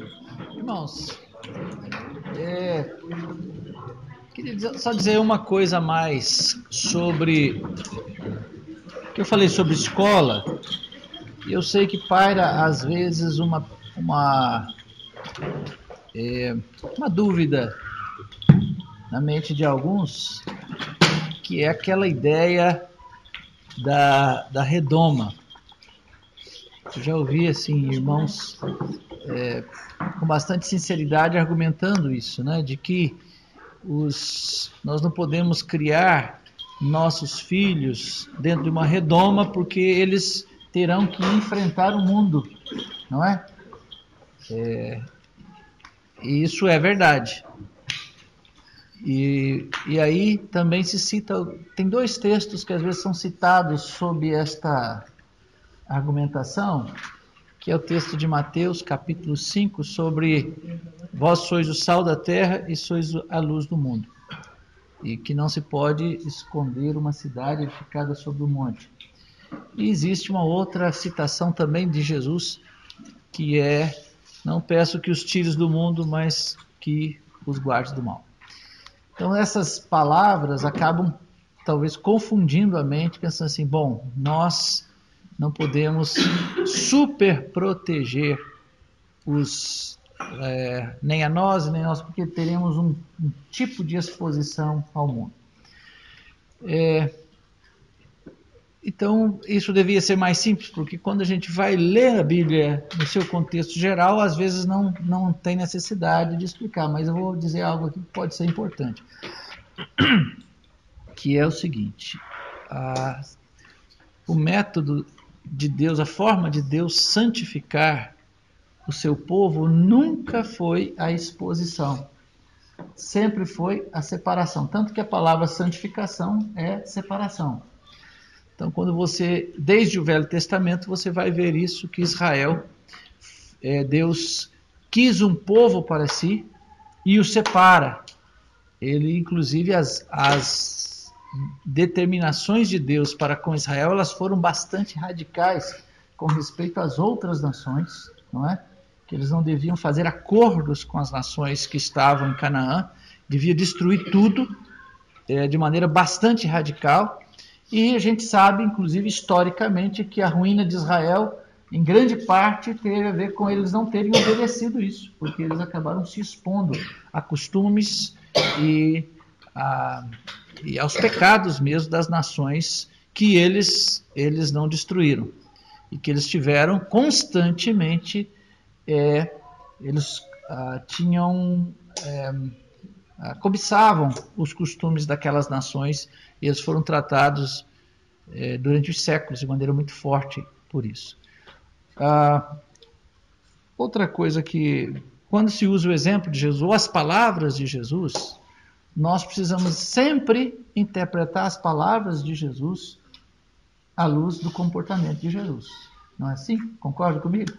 Irmãos, queria só dizer uma coisa a mais sobre o que eu falei sobre escola. Eu sei que paira às vezes uma dúvida na mente de alguns, que é aquela ideia da redoma. Eu já ouvi assim irmãos com bastante sinceridade argumentando isso, né? De que nós não podemos criar nossos filhos dentro de uma redoma porque eles terão que enfrentar o mundo, não é? E isso é verdade. E aí também se cita, tem dois textos que às vezes são citados sob esta argumentação, que é o texto de Mateus, capítulo 5, sobre vós sois o sal da terra e sois a luz do mundo. E que não se pode esconder uma cidade edificada sobre o monte. E existe uma outra citação também de Jesus, que é, não peço que os tires do mundo, mas que os guardes do mal. Então essas palavras acabam talvez confundindo a mente, pensando assim, bom, nós não podemos super proteger nem a nós, nem nós, porque teremos um tipo de exposição ao mundo. Então, isso devia ser mais simples, porque quando a gente vai ler a Bíblia no seu contexto geral, às vezes não tem necessidade de explicar, mas eu vou dizer algo aqui que pode ser importante, que é o seguinte, o método de Deus, a forma de Deus santificar o seu povo nunca foi a exposição, sempre foi a separação, tanto que a palavra santificação é separação. Então, quando você, desde o Velho Testamento, você vai ver isso, que Israel, Deus quis um povo para si e o separa. Ele, inclusive, as determinações de Deus para com Israel, elas foram bastante radicais com respeito às outras nações, não é? Que eles não deviam fazer acordos com as nações que estavam em Canaã, devia destruir tudo de maneira bastante radical. E a gente sabe, inclusive historicamente, que a ruína de Israel, em grande parte, teve a ver com eles não terem obedecido isso, porque eles acabaram se expondo a costumes e aos pecados mesmo das nações que eles não destruíram. E que eles tiveram constantemente, eles cobiçavam os costumes daquelas nações, e eles foram tratados durante os séculos de maneira muito forte por isso. Outra coisa que, quando se usa o exemplo de Jesus, ou as palavras de Jesus, nós precisamos sempre interpretar as palavras de Jesus à luz do comportamento de Jesus. Não é assim? Concorda comigo?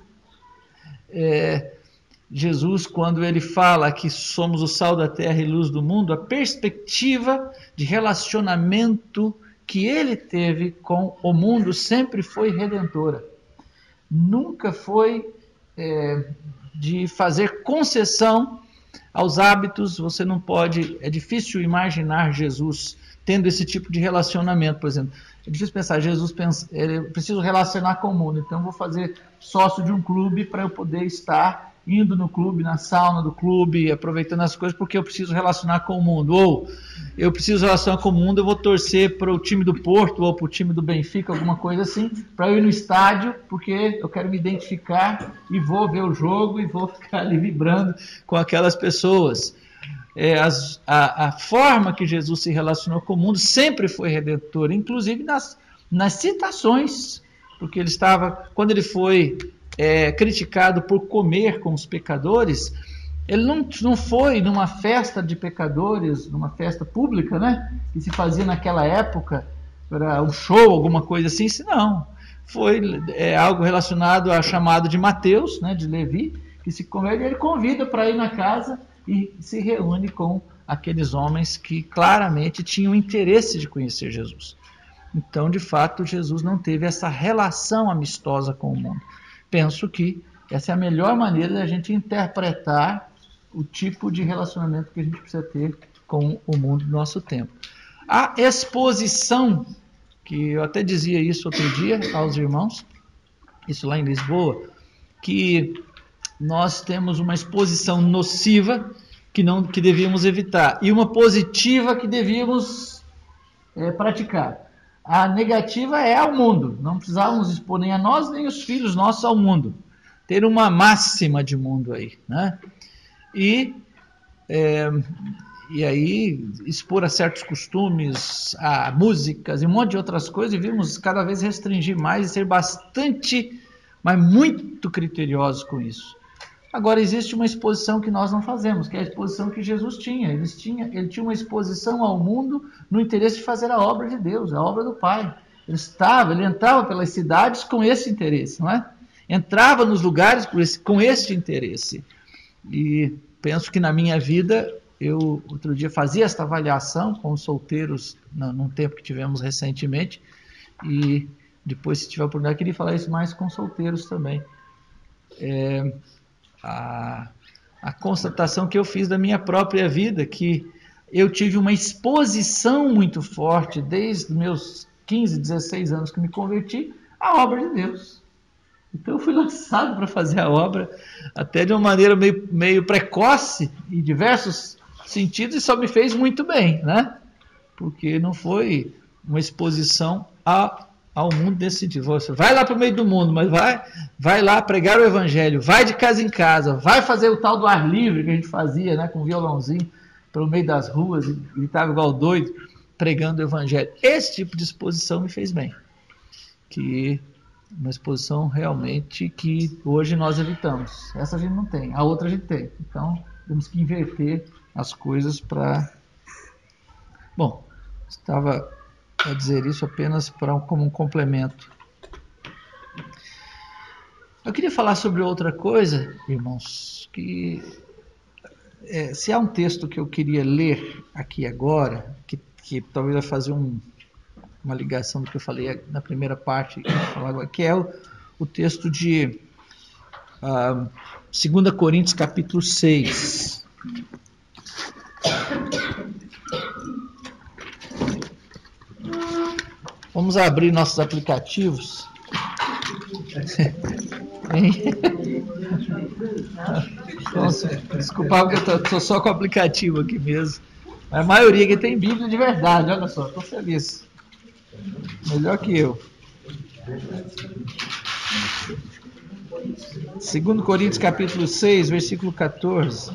Jesus, quando ele fala que somos o sal da terra e luz do mundo, a perspectiva de relacionamento que ele teve com o mundo sempre foi redentora. Nunca foi de fazer concessão aos hábitos. Você não pode, é difícil imaginar Jesus tendo esse tipo de relacionamento, por exemplo. É difícil pensar, Jesus preciso relacionar com o mundo, então eu vou fazer sócio de um clube para eu poder estar indo no clube, na sauna do clube, aproveitando as coisas, porque eu preciso relacionar com o mundo. Ou eu preciso relacionar com o mundo, eu vou torcer para o time do Porto ou para o time do Benfica, alguma coisa assim, para eu ir no estádio, porque eu quero me identificar e vou ver o jogo e vou ficar ali vibrando com aquelas pessoas. A forma que Jesus se relacionou com o mundo sempre foi redentora, inclusive nas citações, porque ele estava, quando ele foi criticado por comer com os pecadores, ele não foi numa festa de pecadores, numa festa pública, né, que se fazia naquela época, para um show, alguma coisa assim, não. Foi algo relacionado à chamada de Mateus, né, de Levi, que se converte, ele convida para ir na casa e se reúne com aqueles homens que claramente tinham interesse de conhecer Jesus. Então, de fato, Jesus não teve essa relação amistosa com o mundo. Penso que Essa é a melhor maneira da gente interpretar o tipo de relacionamento que a gente precisa ter com o mundo do nosso tempo. A exposição, que eu até dizia isso outro dia aos irmãos, isso lá em Lisboa, que nós temos uma exposição nociva que devíamos evitar e uma positiva que devíamos praticar. A negativa é ao mundo, não precisávamos expor nem a nós nem os filhos nossos ao mundo. Ter uma máxima de mundo aí, né? E aí expor a certos costumes, a músicas e um monte de outras coisas, e vimos cada vez restringir mais e ser bastante, mas muito criteriosos com isso. Agora, existe uma exposição que nós não fazemos, que é a exposição que Jesus tinha. Ele tinha uma exposição ao mundo no interesse de fazer a obra de Deus, a obra do Pai. Ele entrava pelas cidades com esse interesse, não é? Entrava nos lugares com esse interesse. E penso que na minha vida, eu outro dia fazia esta avaliação com os solteiros, num tempo que tivemos recentemente, e depois, se tiver oportunidade, eu queria falar isso mais com solteiros também. A constatação que eu fiz da minha própria vida, que eu tive uma exposição muito forte desde meus 15, 16 anos que me converti à obra de Deus. Então eu fui lançado para fazer a obra até de uma maneira meio precoce em diversos sentidos, e só me fez muito bem, né? Porque não foi uma exposição ao mundo nesse sentido. Você vai lá para o meio do mundo, mas vai lá pregar o evangelho, vai de casa em casa, vai fazer o tal do ar livre que a gente fazia, né, com violãozinho pelo meio das ruas e gritava igual doido, pregando o evangelho. Esse tipo de exposição me fez bem. Que uma exposição realmente que hoje nós evitamos. Essa a gente não tem, a outra a gente tem. Então, temos que inverter as coisas para... Bom, estava a dizer isso apenas como um complemento. Eu queria falar sobre outra coisa, irmãos, que se há um texto que eu queria ler aqui agora, que talvez vai fazer uma ligação do que eu falei na primeira parte, que é o texto de 2 Coríntios capítulo 6. Vamos abrir nossos aplicativos. Desculpa, porque eu estou só com o aplicativo aqui mesmo. A maioria aqui tem Bíblia de verdade, olha só, estou feliz. Melhor que eu. 2 Coríntios capítulo 6, versículo 14.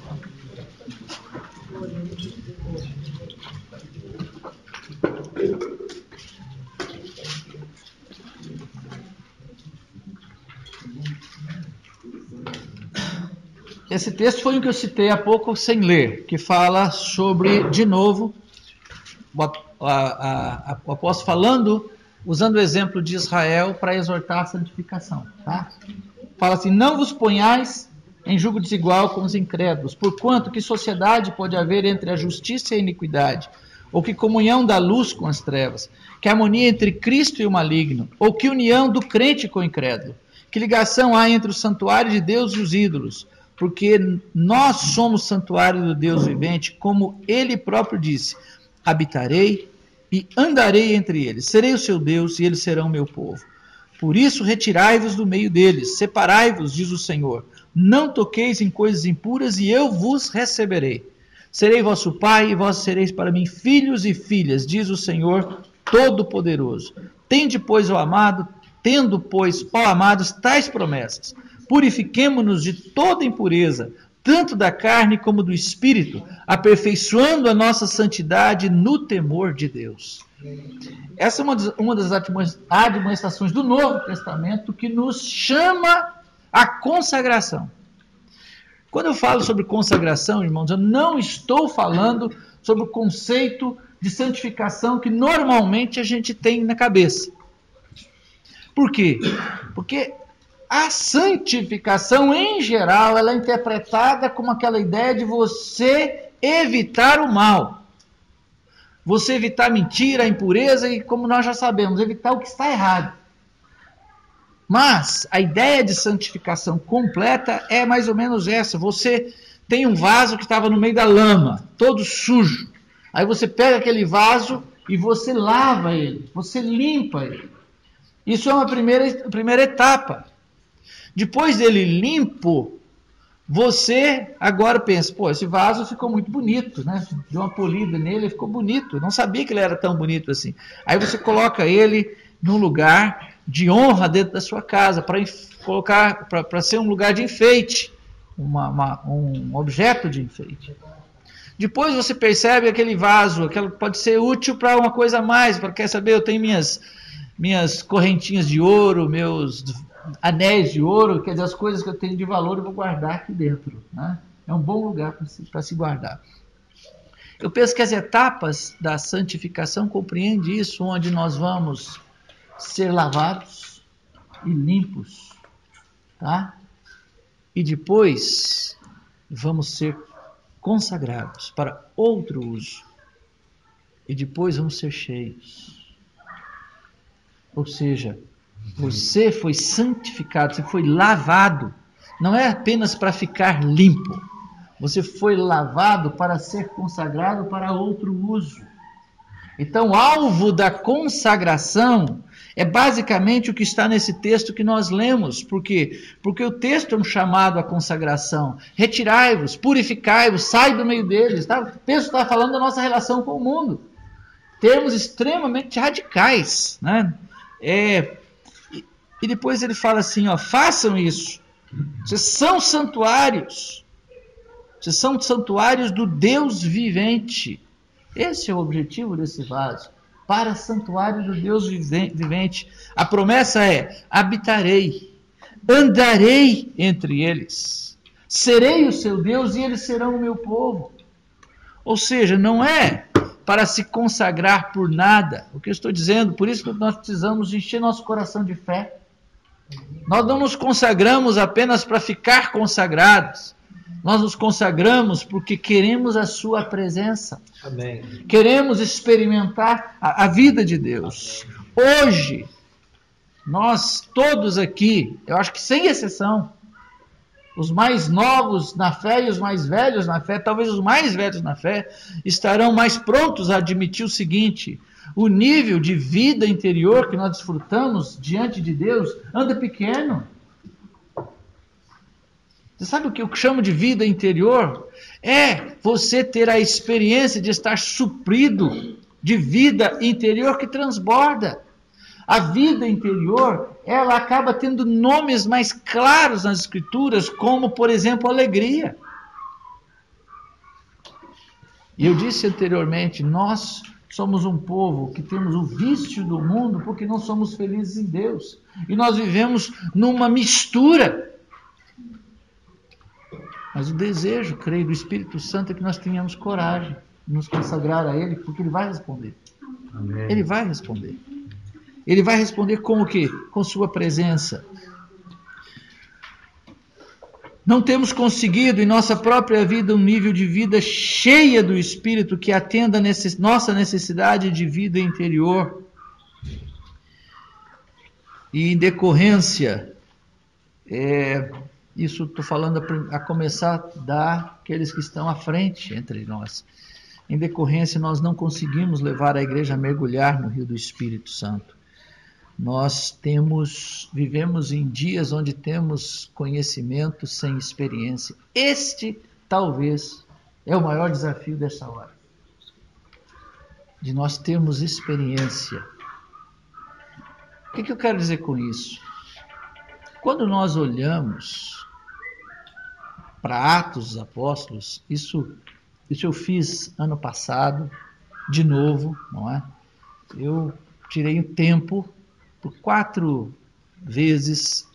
Esse texto foi o que eu citei há pouco sem ler, que fala sobre, de novo, o apóstolo falando, usando o exemplo de Israel para exortar a santificação. Tá? Fala assim: não vos ponhais em julgo desigual com os incrédulos, porquanto que sociedade pode haver entre a justiça e a iniquidade? Ou que comunhão da luz com as trevas? Que harmonia entre Cristo e o maligno? Ou que união do crente com o incrédulo? Que ligação há entre o santuário de Deus e os ídolos? Porque nós somos santuário do Deus vivente, como Ele próprio disse: habitarei e andarei entre eles, serei o seu Deus e eles serão o meu povo. Por isso retirai-vos do meio deles, separai-vos, diz o Senhor, não toqueis em coisas impuras e eu vos receberei. Serei vosso pai e vós sereis para mim filhos e filhas, diz o Senhor Todo-Poderoso. Tende, pois, ó amado, tendo, pois, ó amados, tais promessas. Purifiquemo-nos de toda impureza, tanto da carne como do espírito, aperfeiçoando a nossa santidade no temor de Deus. Essa é uma das admoestações do Novo Testamento que nos chama à consagração. Quando eu falo sobre consagração, irmãos, eu não estou falando sobre o conceito de santificação que normalmente a gente tem na cabeça. Por quê? Porque a santificação, em geral, ela é interpretada como aquela ideia de você evitar o mal. Você evitar a mentira, a impureza e, como nós já sabemos, evitar o que está errado. Mas a ideia de santificação completa é mais ou menos essa. Você tem um vaso que estava no meio da lama, todo sujo. Aí você pega aquele vaso e você lava ele, você limpa ele. Isso é uma primeira etapa. Depois dele limpo, você agora pensa, pô, esse vaso ficou muito bonito, né? Deu uma polida nele, ficou bonito. Eu não sabia que ele era tão bonito assim. Aí você coloca ele num lugar de honra dentro da sua casa, para ser um lugar de enfeite, um objeto de enfeite. Depois você percebe aquele vaso, pode ser útil para uma coisa a mais, para quer saber, eu tenho minhas correntinhas de ouro, meus anéis de ouro, quer dizer, as coisas que eu tenho de valor eu vou guardar aqui dentro, né? É um bom lugar para se guardar. Eu penso que as etapas da santificação compreendem isso, onde nós vamos ser lavados e limpos, tá? E depois vamos ser consagrados para outro uso. E depois vamos ser cheios. Ou seja, você foi santificado, você foi lavado. Não é apenas para ficar limpo. Você foi lavado para ser consagrado para outro uso. Então, o alvo da consagração é basicamente o que está nesse texto que nós lemos. Por quê? Porque o texto é um chamado à consagração. Retirai-vos, purificai-vos, sai do meio deles. Tá? O texto está falando da nossa relação com o mundo. Termos extremamente radicais. Né? E depois ele fala assim, ó, façam isso. Vocês são santuários. Vocês são santuários do Deus vivente. Esse é o objetivo desse vaso. Para santuário do Deus vivente. A promessa é, habitarei, andarei entre eles, serei o seu Deus e eles serão o meu povo. Ou seja, não é para se consagrar por nada. O que eu estou dizendo, por isso que nós precisamos encher nosso coração de fé. Nós não nos consagramos apenas para ficar consagrados. Nós nos consagramos porque queremos a sua presença. Amém. Queremos experimentar a vida de Deus. Hoje, nós todos aqui, eu acho que sem exceção, os mais novos na fé e os mais velhos na fé, talvez os mais velhos na fé, estarão mais prontos a admitir o seguinte: o nível de vida interior que nós desfrutamos diante de Deus anda pequeno. Você sabe o que eu chamo de vida interior? É você ter a experiência de estar suprido de vida interior que transborda. A vida interior, ela acaba tendo nomes mais claros nas Escrituras, como, por exemplo, alegria. E eu disse anteriormente, nós somos um povo que temos o vício do mundo porque não somos felizes em Deus. E nós vivemos numa mistura. Mas o desejo, creio, do Espírito Santo é que nós tenhamos coragem de nos consagrar a Ele, porque Ele vai responder. Amém. Ele vai responder. Ele vai responder com o quê? Com sua presença. Não temos conseguido em nossa própria vida um nível de vida cheia do Espírito que atenda a nossa necessidade de vida interior. E em decorrência, isso estou falando a começar daqueles que estão à frente entre nós. Em decorrência, nós não conseguimos levar a igreja a mergulhar no rio do Espírito Santo. Nós vivemos em dias onde temos conhecimento sem experiência. Este, talvez, é o maior desafio dessa hora. De nós termos experiência. O que eu quero dizer com isso? Quando nós olhamos para Atos dos Apóstolos, isso eu fiz ano passado, de novo, não é? Eu tirei um tempo, por 4 vezes,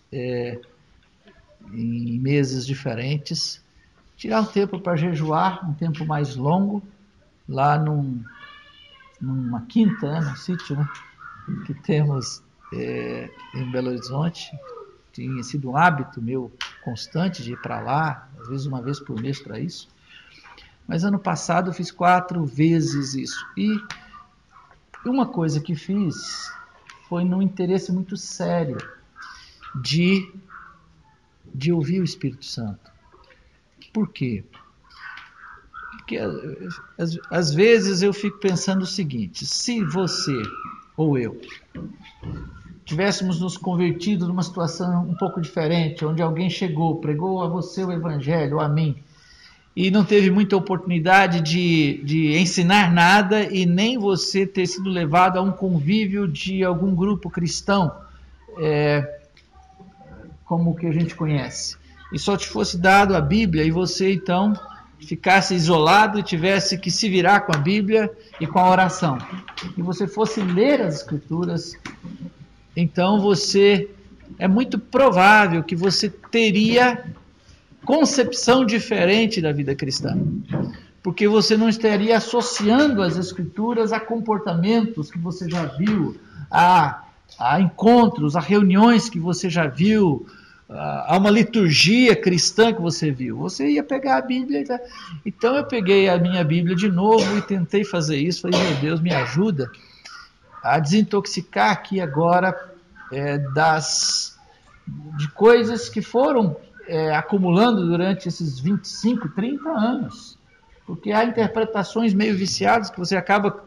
em meses diferentes, tirar um tempo para jejuar, um tempo mais longo, lá numa quinta, num sítio, né, que temos em Belo Horizonte. Tinha sido um hábito meu constante de ir para lá, às vezes uma vez por mês para isso. Mas ano passado eu fiz 4 vezes isso. E uma coisa que fiz foi num interesse muito sério. de ouvir o Espírito Santo. Por quê? Porque às vezes eu fico pensando o seguinte: se você ou eu tivéssemos nos convertido numa situação um pouco diferente, onde alguém chegou, pregou a você o Evangelho, ou a mim, e não teve muita oportunidade de ensinar nada, e nem você ter sido levado a um convívio de algum grupo cristão, como o que a gente conhece, e só te fosse dado a Bíblia, e você então ficasse isolado e tivesse que se virar com a Bíblia e com a oração, e você fosse ler as Escrituras, então é muito provável que você teria concepção diferente da vida cristã, porque você não estaria associando as Escrituras a comportamentos que você já viu, a encontros, a reuniões que você já viu, a uma liturgia cristã que você viu. Você ia pegar a Bíblia. Então eu peguei a minha Bíblia de novo e tentei fazer isso. Falei, meu Deus, me ajuda a desintoxicar aqui agora de coisas que foram acumulando durante esses 25, 30 anos. Porque há interpretações meio viciadas que você acaba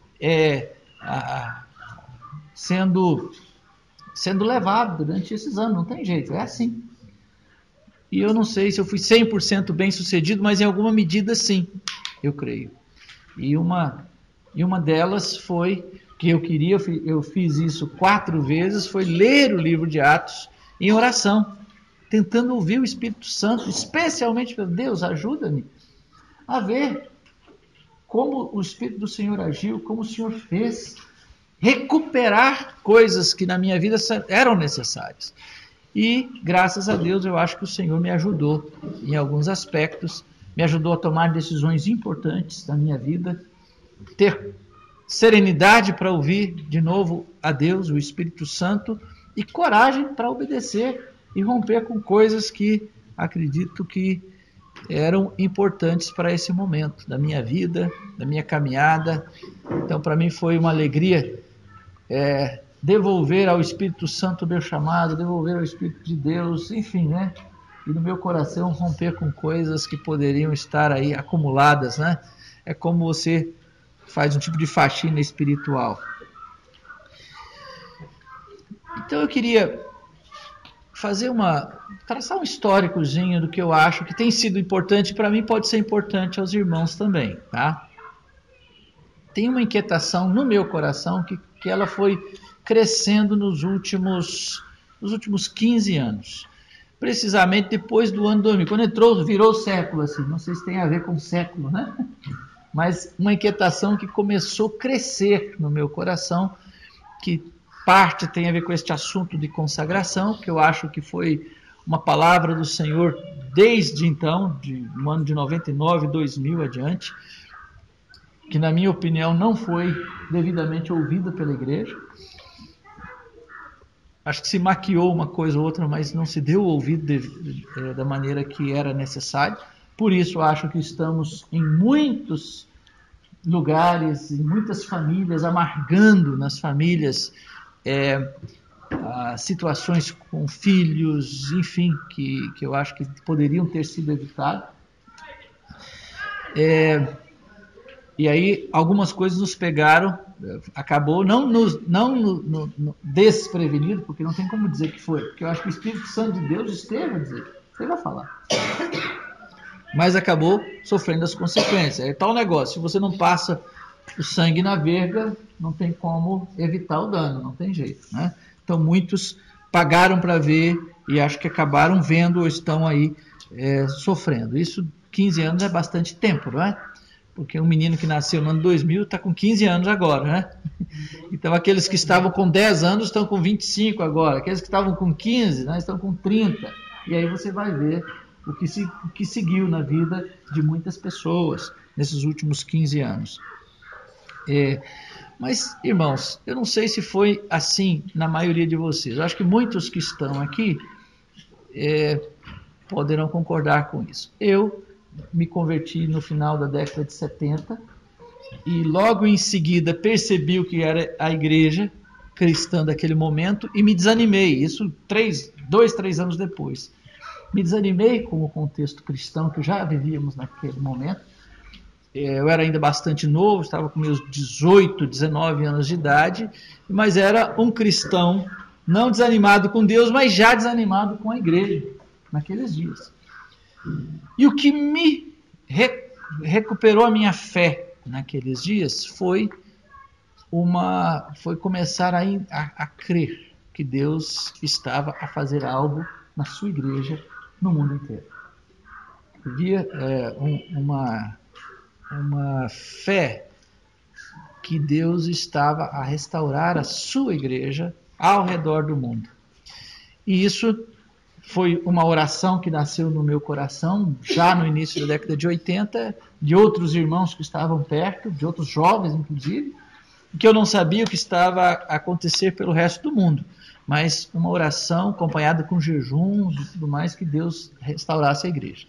sendo levado durante esses anos. Não tem jeito, é assim. E eu não sei se eu fui 100% bem sucedido, mas em alguma medida sim, eu creio. E uma delas foi que eu fiz isso 4 vezes, foi ler o livro de Atos em oração, tentando ouvir o Espírito Santo, especialmente para Deus, ajuda-me a ver como o Espírito do Senhor agiu, como o Senhor fez, recuperar coisas que na minha vida eram necessárias. E, graças a Deus, eu acho que o Senhor me ajudou em alguns aspectos, me ajudou a tomar decisões importantes na minha vida, ter serenidade para ouvir de novo a Deus, o Espírito Santo, e coragem para obedecer e romper com coisas que acredito que eram importantes para esse momento da minha vida, da minha caminhada. Então, para mim foi uma alegria devolver ao Espírito Santo o meu chamado, devolver ao Espírito de Deus, enfim, né? E no meu coração romper com coisas que poderiam estar aí acumuladas, né? É como você faz um tipo de faxina espiritual. Então eu queria traçar um históricozinho do que eu acho que tem sido importante para mim, pode ser importante aos irmãos também, tá? Tem uma inquietação no meu coração que ela foi crescendo nos últimos 15 anos. Precisamente depois do ano 2000, quando virou o século, assim, não sei se tem a ver com o século, né? Mas uma inquietação que começou a crescer no meu coração, que parte tem a ver com este assunto de consagração, que eu acho que foi uma palavra do Senhor desde então, no ano de 99, 2000 adiante, que na minha opinião não foi devidamente ouvida pela igreja. Acho que se maquiou uma coisa ou outra, mas não se deu ouvido da maneira que era necessário. Por isso acho que estamos em muitos lugares, em muitas famílias, amargando nas famílias situações com filhos, enfim, que eu acho que poderiam ter sido evitadas. E aí algumas coisas nos pegaram, acabou não desprevenido, porque não tem como dizer que foi, porque eu acho que o Espírito Santo de Deus esteve a falar, mas acabou sofrendo as consequências. É tal negócio, se você não passa o sangue na verga, não tem como evitar o dano, não tem jeito, né? Então muitos pagaram para ver e acho que acabaram vendo ou estão aí sofrendo. Isso, 15 anos é bastante tempo, não é? Porque um menino que nasceu no ano 2000 está com 15 anos agora, né? Então aqueles que estavam com 10 anos estão com 25 agora, aqueles que estavam com 15, né, estão com 30. E aí você vai ver o que seguiu na vida de muitas pessoas nesses últimos 15 anos. Mas, irmãos, eu não sei se foi assim na maioria de vocês. Eu acho que muitos que estão aqui poderão concordar com isso. Eu me converti no final da década de 70 e logo em seguida percebi o que era a igreja cristã daquele momento e me desanimei. Isso 2, 3 anos depois. Me desanimei com o contexto cristão que já vivíamos naquele momento. Eu era ainda bastante novo, estava com meus 18, 19 anos de idade, mas era um cristão não desanimado com Deus, mas já desanimado com a igreja naqueles dias. E o que me recuperou a minha fé naqueles dias foi começar a crer que Deus estava a fazer algo na sua igreja no mundo inteiro. Havia uma fé que Deus estava a restaurar a sua igreja ao redor do mundo. E isso foi uma oração que nasceu no meu coração, já no início da década de 80, de outros irmãos que estavam perto, de outros jovens inclusive, que eu não sabia o que estava a acontecer pelo resto do mundo, mas uma oração acompanhada com jejuns e tudo mais, que Deus restaurasse a igreja.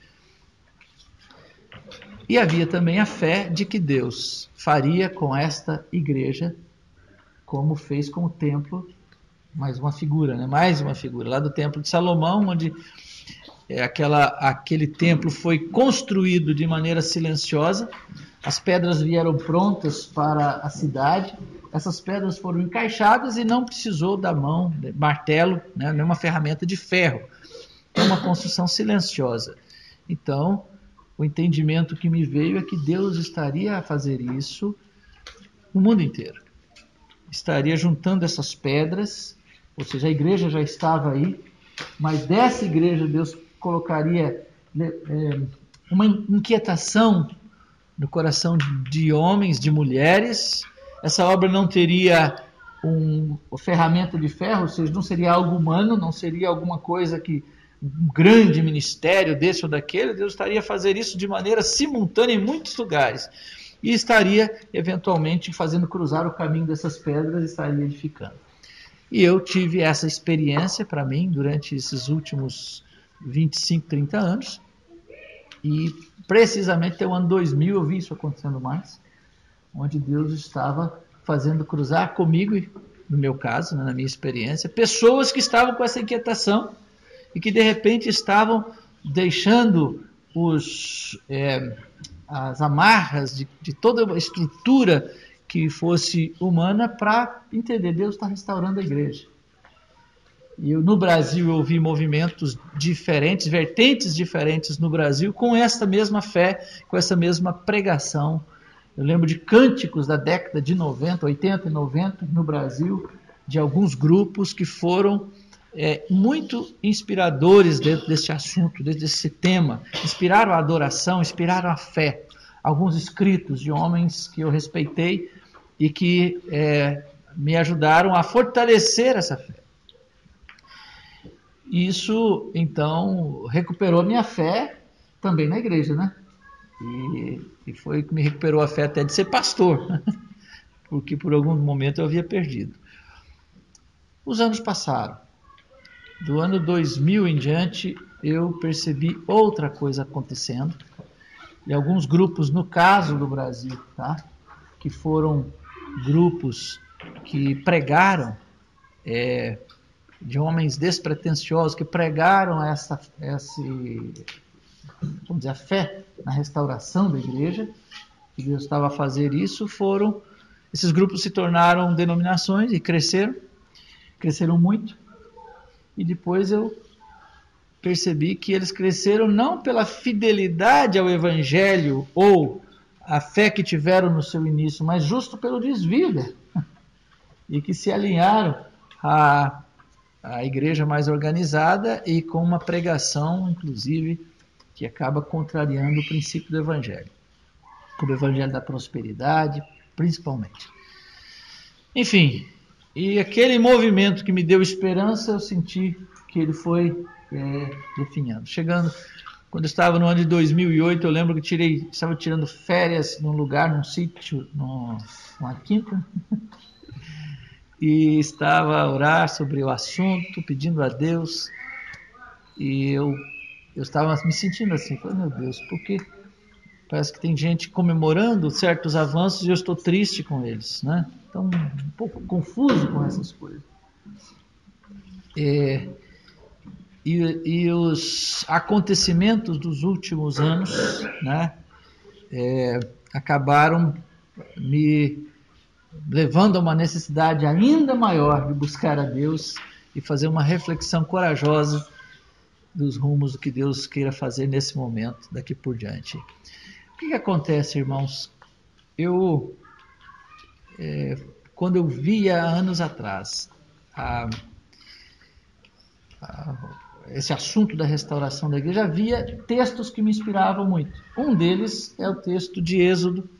E havia também a fé de que Deus faria com esta igreja como fez com o templo, mais uma figura, lá do templo de Salomão, onde aquele templo foi construído de maneira silenciosa, as pedras vieram prontas para a cidade, essas pedras foram encaixadas e não precisou da mão, martelo, nenhuma ferramenta de ferro. É uma construção silenciosa. Então, o entendimento que me veio é que Deus estaria a fazer isso no mundo inteiro. Estaria juntando essas pedras, ou seja, a igreja já estava aí, mas dessa igreja Deus colocaria uma inquietação no coração de homens, de mulheres. Essa obra não teria uma ferramenta de ferro, ou seja, não seria algo humano, não seria alguma coisa que um grande ministério desse ou daquele. Deus estaria a fazer isso de maneira simultânea em muitos lugares e estaria eventualmente fazendo cruzar o caminho dessas pedras e estaria edificando. E eu tive essa experiência para mim durante esses últimos 25, 30 anos, e precisamente até o ano 2000 eu vi isso acontecendo mais, onde Deus estava fazendo cruzar comigo, no meu caso, na minha experiência, pessoas que estavam com essa inquietação e que de repente estavam deixando as amarras de toda a estrutura que fosse humana para entender, Deus está restaurando a igreja. E no Brasil eu vi movimentos diferentes, vertentes diferentes no Brasil, com essa mesma fé, com essa mesma pregação. Eu lembro de cânticos da década de 90, 80 e 90 no Brasil, de alguns grupos que foram muito inspiradores dentro desse assunto, dentro desse tema. Inspiraram a adoração, inspiraram a fé. Alguns escritos de homens que eu respeitei e que me ajudaram a fortalecer essa fé. Isso, então, recuperou a minha fé também na igreja, né? E foi que me recuperou a fé até de ser pastor, porque por algum momento eu havia perdido. Os anos passaram. Do ano 2000 em diante, eu percebi outra coisa acontecendo. E alguns grupos, no caso do Brasil, que foram grupos que pregaram, de homens despretensiosos, que pregaram a fé na restauração da igreja, que Deus estava a fazer isso, esses grupos se tornaram denominações e cresceram muito. E depois eu percebi que eles cresceram não pela fidelidade ao Evangelho ou a fé que tiveram no seu início, mas justo pelo desvio, e que se alinharam à igreja mais organizada e com uma pregação, inclusive, que acaba contrariando o princípio do Evangelho, como o Evangelho da prosperidade, principalmente. Enfim, e aquele movimento que me deu esperança, eu senti que ele foi definhando. Quando eu estava no ano de 2008, eu lembro que estava tirando férias num lugar, num sítio, numa quinta, e estava a orar sobre o assunto, pedindo a Deus, e eu estava me sentindo assim, falei, meu Deus, porque Parece que tem gente comemorando certos avanços e eu estou triste com eles, né? Então, um pouco confuso com essas coisas. E os acontecimentos dos últimos anos, né, acabaram me levando a uma necessidade ainda maior de buscar a Deus e fazer uma reflexão corajosa dos rumos do que Deus queira fazer nesse momento, daqui por diante. O que acontece, irmãos? Quando eu via anos atrás esse assunto da restauração da igreja, havia textos que me inspiravam muito. Um deles é o texto de Êxodo,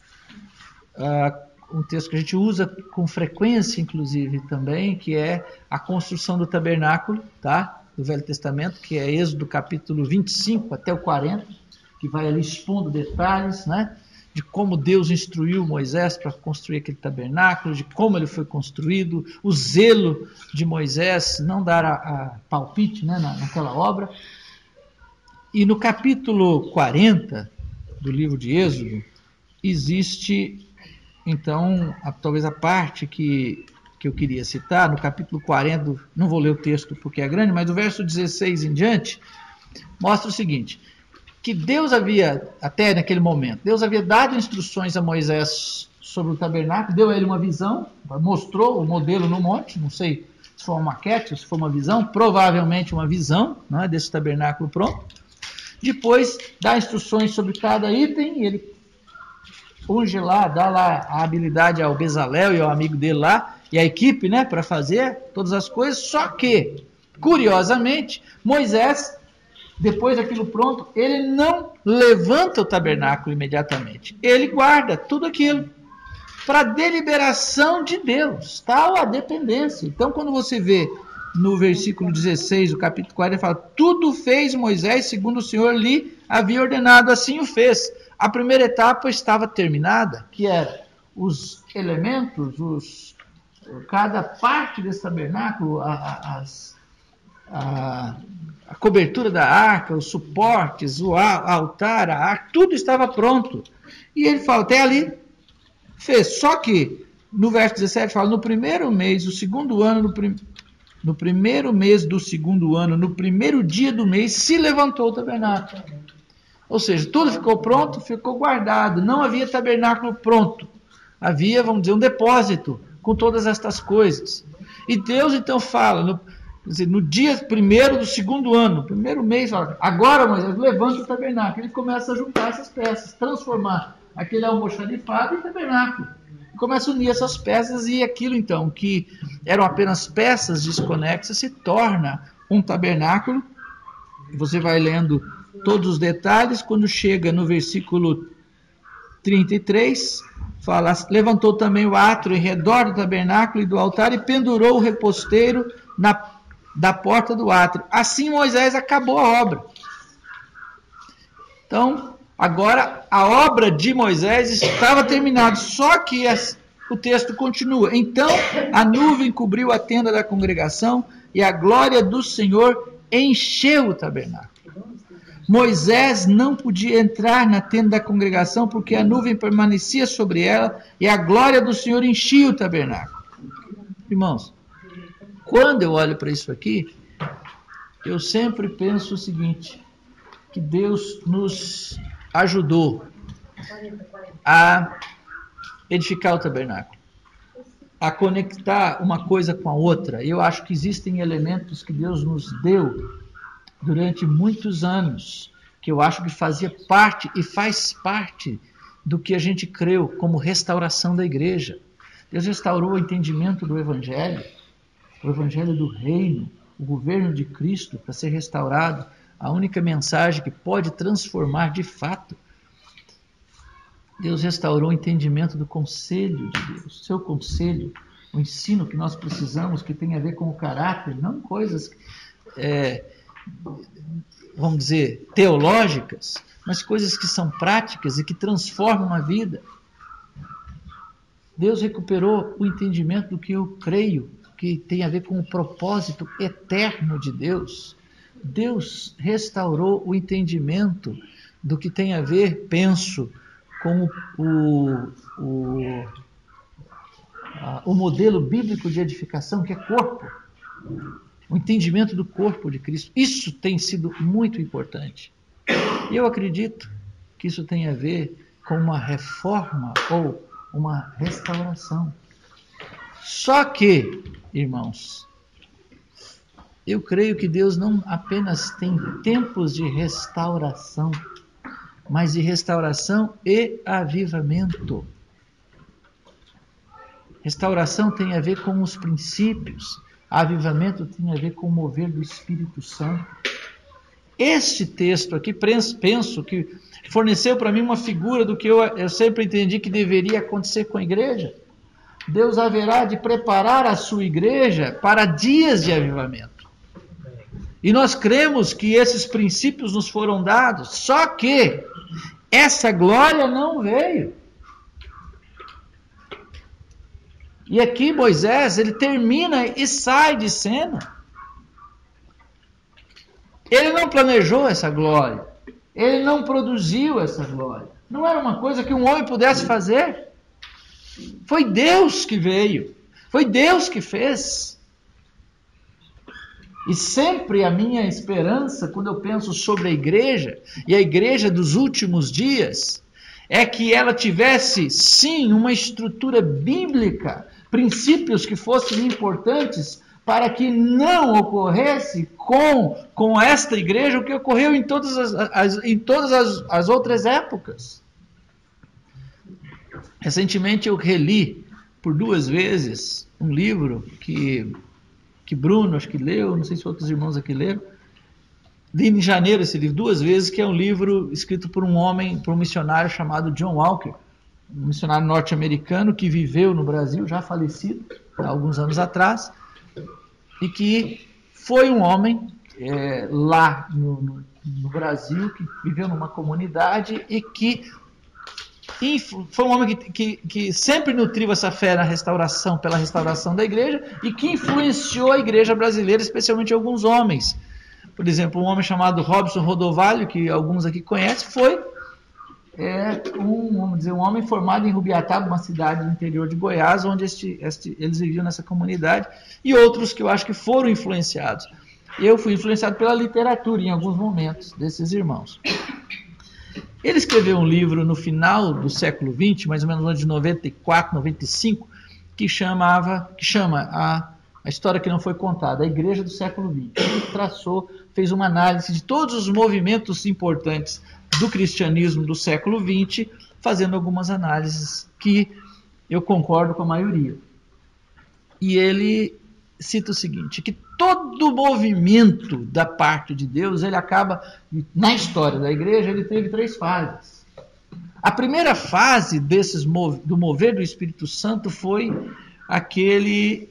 um texto que a gente usa com frequência, inclusive, também, que é a construção do tabernáculo, tá? Do Velho Testamento, que é Êxodo capítulo 25 até o 40, que vai ali expondo detalhes, né? De como Deus instruiu Moisés para construir aquele tabernáculo, de como ele foi construído, o zelo de Moisés, não dar a palpite, né, naquela obra. E no capítulo 40 do livro de Êxodo, existe, então, talvez a parte que eu queria citar, no capítulo 40, não vou ler o texto porque é grande, mas do verso 16 em diante, mostra o seguinte: que Deus havia, até naquele momento, Deus havia dado instruções a Moisés sobre o tabernáculo, deu a ele uma visão, mostrou o modelo no monte, não sei se foi uma maquete ou se foi uma visão, provavelmente uma visão, não é, desse tabernáculo pronto. Depois dá instruções sobre cada item, e ele unge lá, dá lá a habilidade ao Bezalel e ao amigo dele lá, e a equipe, né, para fazer todas as coisas, só que, curiosamente, Moisés, depois daquilo pronto, ele não levanta o tabernáculo imediatamente. Ele guarda tudo aquilo para deliberação de Deus, tal a dependência. Então, quando você vê no versículo 16 do capítulo 40, ele fala: tudo fez Moisés segundo o Senhor lhe havia ordenado, assim o fez. A primeira etapa estava terminada, que era os elementos, cada parte desse tabernáculo, a cobertura da arca, os suportes, o altar, a arca, tudo estava pronto. E ele fala, até ali, fez. Só que, no verso 17, fala, no primeiro mês, do segundo ano, no primeiro mês do segundo ano, no primeiro dia do mês, se levantou o tabernáculo. Ou seja, tudo ficou pronto, ficou guardado. Não havia tabernáculo pronto. Havia, vamos dizer, um depósito com todas estas coisas. E Deus então fala, no dia primeiro do segundo ano, primeiro mês, fala, agora Moisés, levanta o tabernáculo. Ele começa a juntar essas peças, transformar aquele almoxarifado em tabernáculo. E começa a unir essas peças e aquilo então, que eram apenas peças desconexas, se torna um tabernáculo. Você vai lendo todos os detalhes, quando chega no versículo 33, fala, levantou também o átrio em redor do tabernáculo e do altar e pendurou o reposteiro da porta do átrio. Assim Moisés acabou a obra. Então, agora a obra de Moisés estava terminada, só que o texto continua. Então a nuvem cobriu a tenda da congregação e a glória do Senhor encheu o tabernáculo. Moisés não podia entrar na tenda da congregação porque a nuvem permanecia sobre ela e a glória do Senhor enchia o tabernáculo. Irmãos, quando eu olho para isso aqui, eu sempre penso o seguinte, que Deus nos ajudou a edificar o tabernáculo, a conectar uma coisa com a outra. Eu acho que existem elementos que Deus nos deu durante muitos anos, que eu acho que fazia parte e faz parte do que a gente creu como restauração da igreja. Deus restaurou o entendimento do Evangelho, o Evangelho do Reino, o governo de Cristo para ser restaurado, a única mensagem que pode transformar de fato. Deus restaurou o entendimento do conselho de Deus, seu conselho, o ensino que nós precisamos, que tem a ver com o caráter, não coisas vamos dizer, teológicas, mas coisas que são práticas e que transformam a vida. Deus recuperou o entendimento do que eu creio, que tem a ver com o propósito eterno de Deus. Deus restaurou o entendimento do que tem a ver, penso, com o modelo bíblico de edificação, que é corpo. O entendimento do corpo de Cristo. Isso tem sido muito importante. E eu acredito que isso tem a ver com uma reforma ou uma restauração. Só que, irmãos, eu creio que Deus não apenas tem tempos de restauração, mas de restauração e avivamento. Restauração tem a ver com os princípios, avivamento tem a ver com o mover do Espírito Santo. Este texto aqui, penso que forneceu para mim uma figura do que eu sempre entendi que deveria acontecer com a igreja. Deus haverá de preparar a sua igreja para dias de avivamento. E nós cremos que esses princípios nos foram dados, só que essa glória não veio. E aqui Moisés, ele termina e sai de cena. Ele não planejou essa glória. Ele não produziu essa glória. Não era uma coisa que um homem pudesse fazer. Foi Deus que veio. Foi Deus que fez. E sempre a minha esperança, quando eu penso sobre a igreja, e a igreja dos últimos dias, é que ela tivesse, sim, uma estrutura bíblica, princípios que fossem importantes para que não ocorresse com esta igreja o que ocorreu em todas as outras épocas. Recentemente eu reli por 2 vezes um livro que Bruno, acho que leu, não sei se outros irmãos aqui leram. Li em janeiro esse livro 2 vezes, que é um livro escrito por um missionário chamado John Walker, um missionário norte-americano que viveu no Brasil, já falecido, há alguns anos atrás, e que foi um homem lá no Brasil, que viveu numa comunidade e que foi um homem que sempre nutriu essa fé na restauração, pela restauração da igreja, e que influenciou a igreja brasileira, especialmente alguns homens. Por exemplo, um homem chamado Robson Rodovalho, que alguns aqui conhecem, foi um homem formado em Rubiataba, uma cidade do interior de Goiás, onde eles viviam nessa comunidade, e outros que eu acho que foram influenciados. Eu fui influenciado pela literatura em alguns momentos desses irmãos. Ele escreveu um livro no final do século XX, mais ou menos no ano de 94, 95, que chama a história que não foi contada, a Igreja do século XX. Ele fez uma análise de todos os movimentos importantes do cristianismo do século XX, fazendo algumas análises que eu concordo com a maioria. E ele cita o seguinte, que todo movimento da parte de Deus, ele acaba, na história da igreja, ele teve 3 fases. A primeira fase do mover do Espírito Santo foi aquele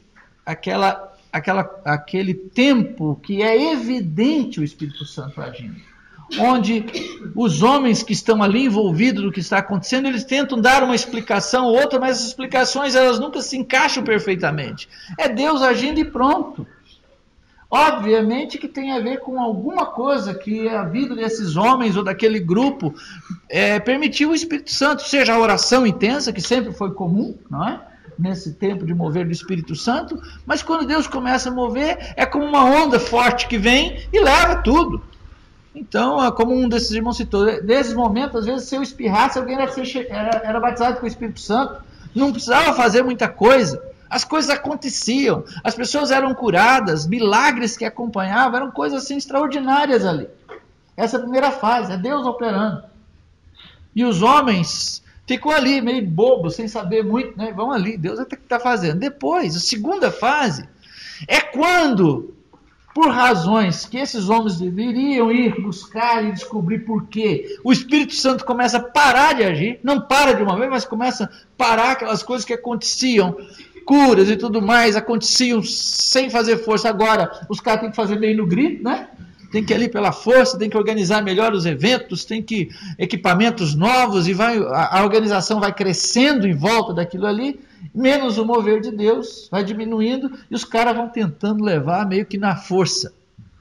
tempo que é evidente o Espírito Santo agindo, onde os homens que estão ali envolvidos no que está acontecendo, eles tentam dar uma explicação ou outra, mas as explicações elas nunca se encaixam perfeitamente. É Deus agindo e pronto. Obviamente que tem a ver com alguma coisa que a vida desses homens ou daquele grupo permitiu o Espírito Santo, seja a oração intensa, que sempre foi comum, não é? Nesse tempo de mover do Espírito Santo, mas quando Deus começa a mover, é como uma onda forte que vem e leva tudo. Então, como um desses irmãos citou, nesses momentos, às vezes, se eu espirrasse, alguém era batizado com o Espírito Santo, não precisava fazer muita coisa, as coisas aconteciam, as pessoas eram curadas, milagres que acompanhavam, eram coisas assim extraordinárias ali. Essa é a primeira fase, é Deus operando. E os homens ficam ali, meio bobos, sem saber muito, né? Vão ali, Deus até que está fazendo. Depois, a segunda fase, é quando, por razões que esses homens deveriam ir buscar e descobrir por quê, o Espírito Santo começa a parar de agir, não para de uma vez, mas começa a parar aquelas coisas que aconteciam, curas e tudo mais, aconteciam sem fazer força. Agora, os caras têm que fazer meio no grito, né? Tem que ir ali pela força, tem que organizar melhor os eventos, tem que equipamentos novos, e a organização vai crescendo em volta daquilo ali, menos o mover de Deus vai diminuindo, e os caras vão tentando levar meio que na força.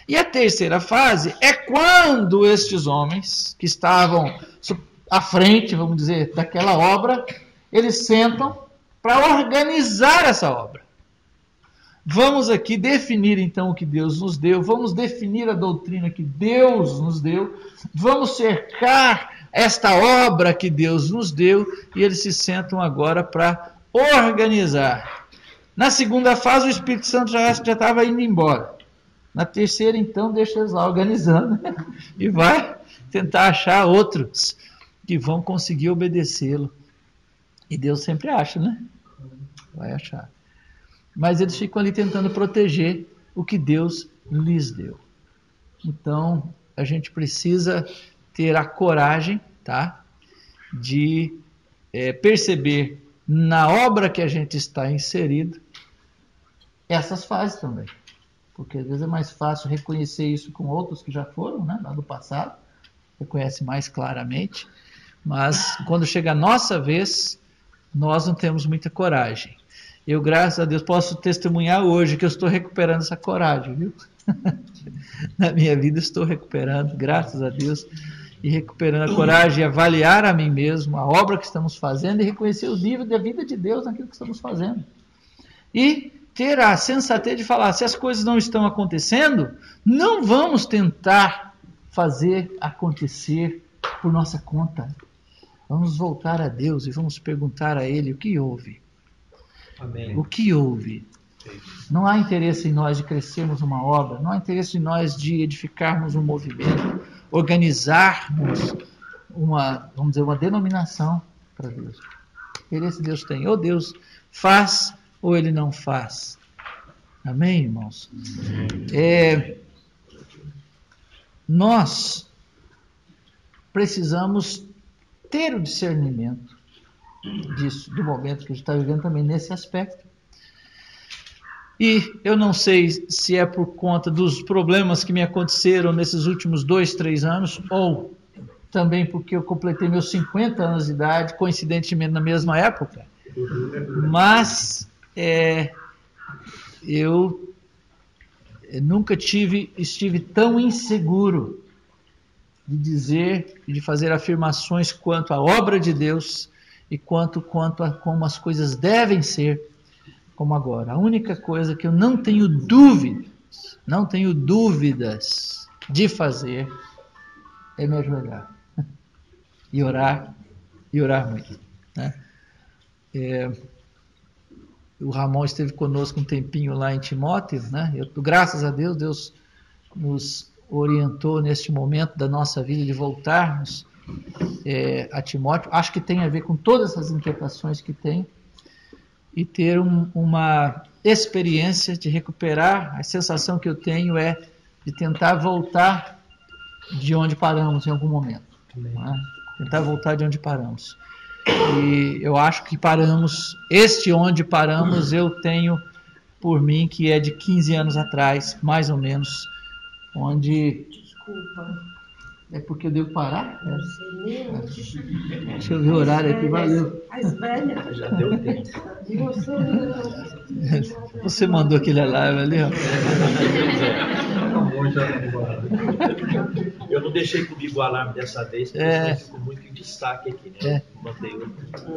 E a terceira fase é quando estes homens que estavam à frente, vamos dizer, daquela obra, eles sentam para organizar essa obra. Vamos aqui definir então o que Deus nos deu, vamos definir a doutrina que Deus nos deu, vamos cercar esta obra que Deus nos deu, e eles se sentam agora para organizar. Na segunda fase, o Espírito Santo já estava indo embora. Na terceira, então, deixa eles lá organizando, né? E vai tentar achar outros que vão conseguir obedecê-lo. E Deus sempre acha, né? Vai achar. Mas eles ficam ali tentando proteger o que Deus lhes deu. Então, a gente precisa ter a coragem, tá, de perceber na obra que a gente está inserido essas fases também. Porque às vezes é mais fácil reconhecer isso com outros que já foram, né, lá do passado, reconhece mais claramente, mas quando chega a nossa vez, nós não temos muita coragem. Eu, graças a Deus, posso testemunhar hoje que eu estou recuperando essa coragem, viu? Na minha vida estou recuperando, graças a Deus, e recuperando a coragem de avaliar a mim mesmo, a obra que estamos fazendo e reconhecer o nível da vida de Deus naquilo que estamos fazendo. E ter a sensatez de falar, se as coisas não estão acontecendo, não vamos tentar fazer acontecer por nossa conta. Vamos voltar a Deus e vamos perguntar a Ele o que houve. Amém. O que houve? Não há interesse em nós de crescermos uma obra, não há interesse em nós de edificarmos um movimento, organizarmos vamos dizer, uma denominação para Deus. Interesse Deus tem, ou Deus faz, ou Ele não faz. Amém, irmãos? Nós precisamos ter o discernimento disso, do momento que a gente está vivendo também nesse aspecto. E eu não sei se é por conta dos problemas que me aconteceram nesses últimos 2, 3 anos, ou também porque eu completei meus 50 anos de idade, coincidentemente na mesma época, mas eu nunca estive tão inseguro de dizer e de fazer afirmações quanto à obra de Deus e quanto a como as coisas devem ser, como agora. A única coisa que eu não tenho dúvidas de fazer é me ajoelhar e orar muito, né? O Ramon esteve conosco um tempinho lá em Timóteo, né? Graças a Deus, Deus nos orientou neste momento da nossa vida de voltarmos a Timóteo. Acho que tem a ver com todas essas interpretações que tem, e ter uma experiência de recuperar. A sensação que eu tenho é de tentar voltar de onde paramos em algum momento, né? Tentar voltar de onde paramos. E eu acho que onde paramos eu tenho por mim que é de 15 anos atrás, mais ou menos, onde... Desculpa. É porque eu devo parar? Deixa eu ver o horário aqui, valeu. Já deu tempo. Você mandou aquele live ali, ó. Eu não deixei comigo o alarme dessa vez, porque ficou muito em destaque aqui, né? Mandei outro.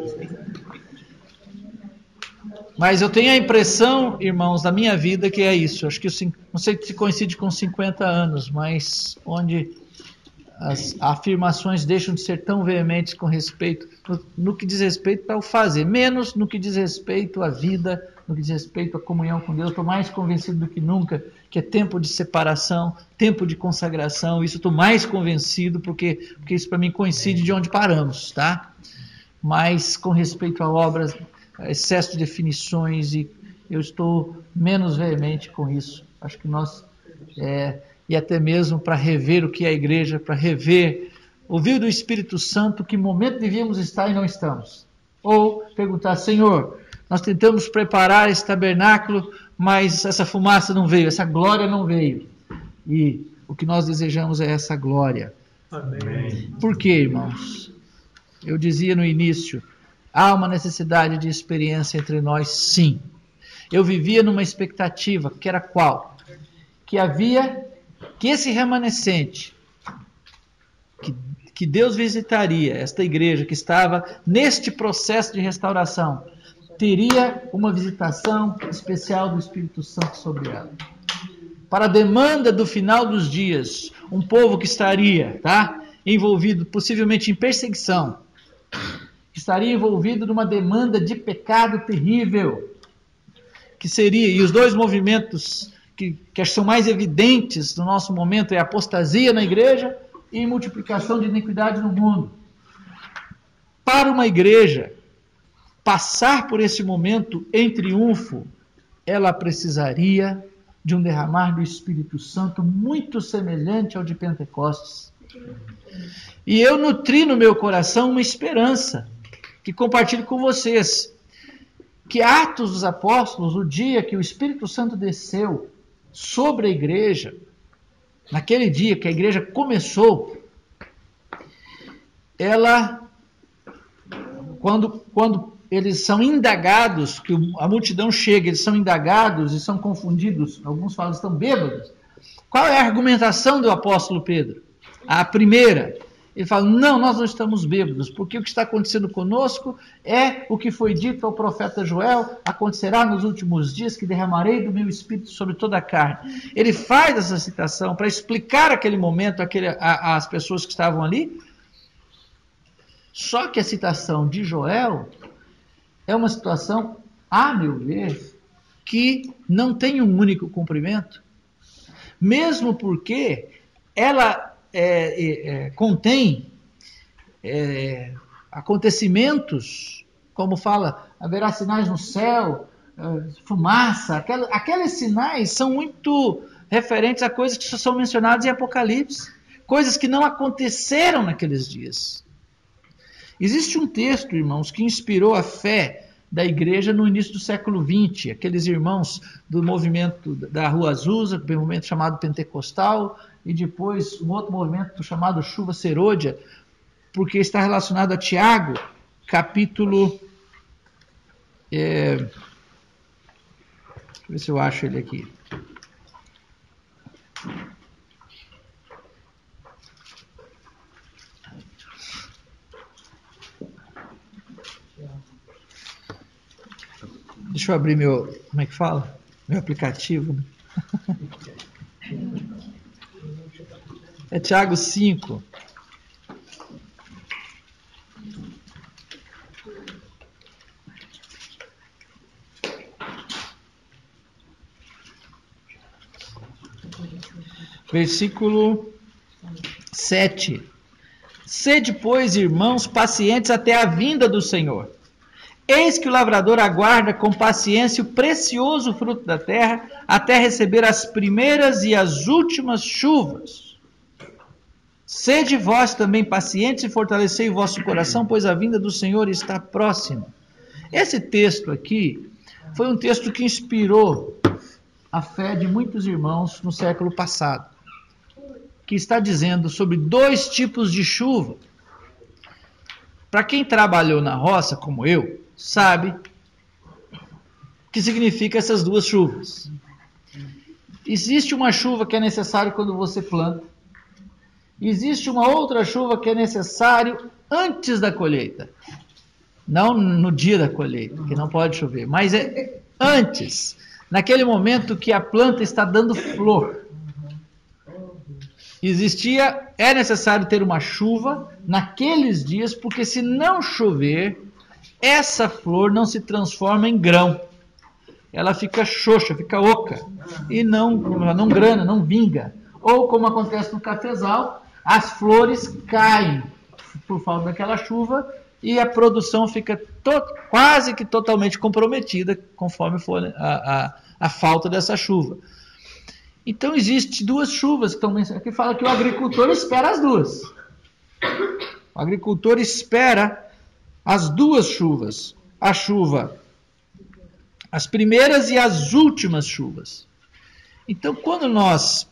Mas eu tenho a impressão, irmãos, da minha vida que é isso. Acho que não sei se coincide com 50 anos, mas onde as afirmações deixam de ser tão veementes com respeito, no que diz respeito ao fazer, menos no que diz respeito à vida, no que diz respeito à comunhão com Deus. Estou mais convencido do que nunca que é tempo de separação, tempo de consagração. Isso estou mais convencido porque isso para mim coincide de onde paramos, tá? Mas com respeito a obras, excesso de definições, e eu estou menos veemente com isso. Acho que nós... e até mesmo para rever o que é a igreja, para rever, ouvir do Espírito Santo que momento devíamos estar e não estamos. Ou perguntar, Senhor, nós tentamos preparar esse tabernáculo, mas essa fumaça não veio, essa glória não veio. E o que nós desejamos é essa glória. Amém. Por quê, irmãos? Eu dizia no início, há uma necessidade de experiência entre nós, sim. Eu vivia numa expectativa, que era qual? Que havia que esse remanescente, que Deus visitaria esta igreja que estava neste processo de restauração, teria uma visitação especial do Espírito Santo sobre ela. Para a demanda do final dos dias, um povo que estaria, envolvido possivelmente em perseguição, que estaria envolvido numa demanda de pecado terrível, que seria, e os dois movimentos que são mais evidentes no nosso momento é a apostasia na igreja e multiplicação de iniquidade no mundo. Para uma igreja passar por esse momento em triunfo, ela precisaria de um derramar do Espírito Santo muito semelhante ao de Pentecostes. E eu nutri no meu coração uma esperança que compartilho com vocês, que Atos dos Apóstolos, o dia que o Espírito Santo desceu sobre a igreja, naquele dia que a igreja começou, ela, quando eles são indagados, que a multidão chega, eles são indagados e são confundidos, alguns falam que estão bêbados. Qual é a argumentação do apóstolo Pedro? A primeira, ele fala, não, nós não estamos bêbados, porque o que está acontecendo conosco é o que foi dito ao profeta Joel, acontecerá nos últimos dias que derramarei do meu espírito sobre toda a carne. Ele faz essa citação para explicar aquele momento às pessoas que estavam ali, só que a citação de Joel é uma situação, a meu ver, que não tem um único cumprimento, mesmo porque ela contém acontecimentos, como fala, haverá sinais no céu, fumaça, aqueles sinais são muito referentes a coisas que são mencionadas em Apocalipse, coisas que não aconteceram naqueles dias. Existe um texto, irmãos, que inspirou a fé da igreja no início do século XX, aqueles irmãos do movimento da Rua Azusa, do movimento chamado Pentecostal, e depois um outro movimento chamado Chuva Serôdia, porque está relacionado a Tiago, capítulo... deixa eu ver se eu acho ele aqui. Deixa eu abrir meu... Como é que fala? Meu aplicativo. É Tiago 5. Versículo 7. Sede, pois, irmãos, pacientes até a vinda do Senhor. Eis que o lavrador aguarda com paciência o precioso fruto da terra, até receber as primeiras e as últimas chuvas. Sede vós também pacientes e fortalecei o vosso coração, pois a vinda do Senhor está próxima. Esse texto aqui foi um texto que inspirou a fé de muitos irmãos no século passado, que está dizendo sobre dois tipos de chuva. Para quem trabalhou na roça, como eu, sabe o que significa essas duas chuvas. Existe uma chuva que é necessária quando você planta. Existe uma outra chuva que é necessário antes da colheita. Não no dia da colheita, que não pode chover, mas é antes, naquele momento que a planta está dando flor. É necessário ter uma chuva naqueles dias, porque se não chover, essa flor não se transforma em grão. Ela fica xoxa, fica oca, e não grana, não vinga. Ou como acontece no cafezal, as flores caem por falta daquela chuva e a produção fica quase que totalmente comprometida conforme for a falta dessa chuva. Então existem duas chuvas que estão mencionadas. Aqui fala que o agricultor espera as duas. O agricultor espera as duas chuvas. A chuva, as primeiras e as últimas chuvas. Então quando nós...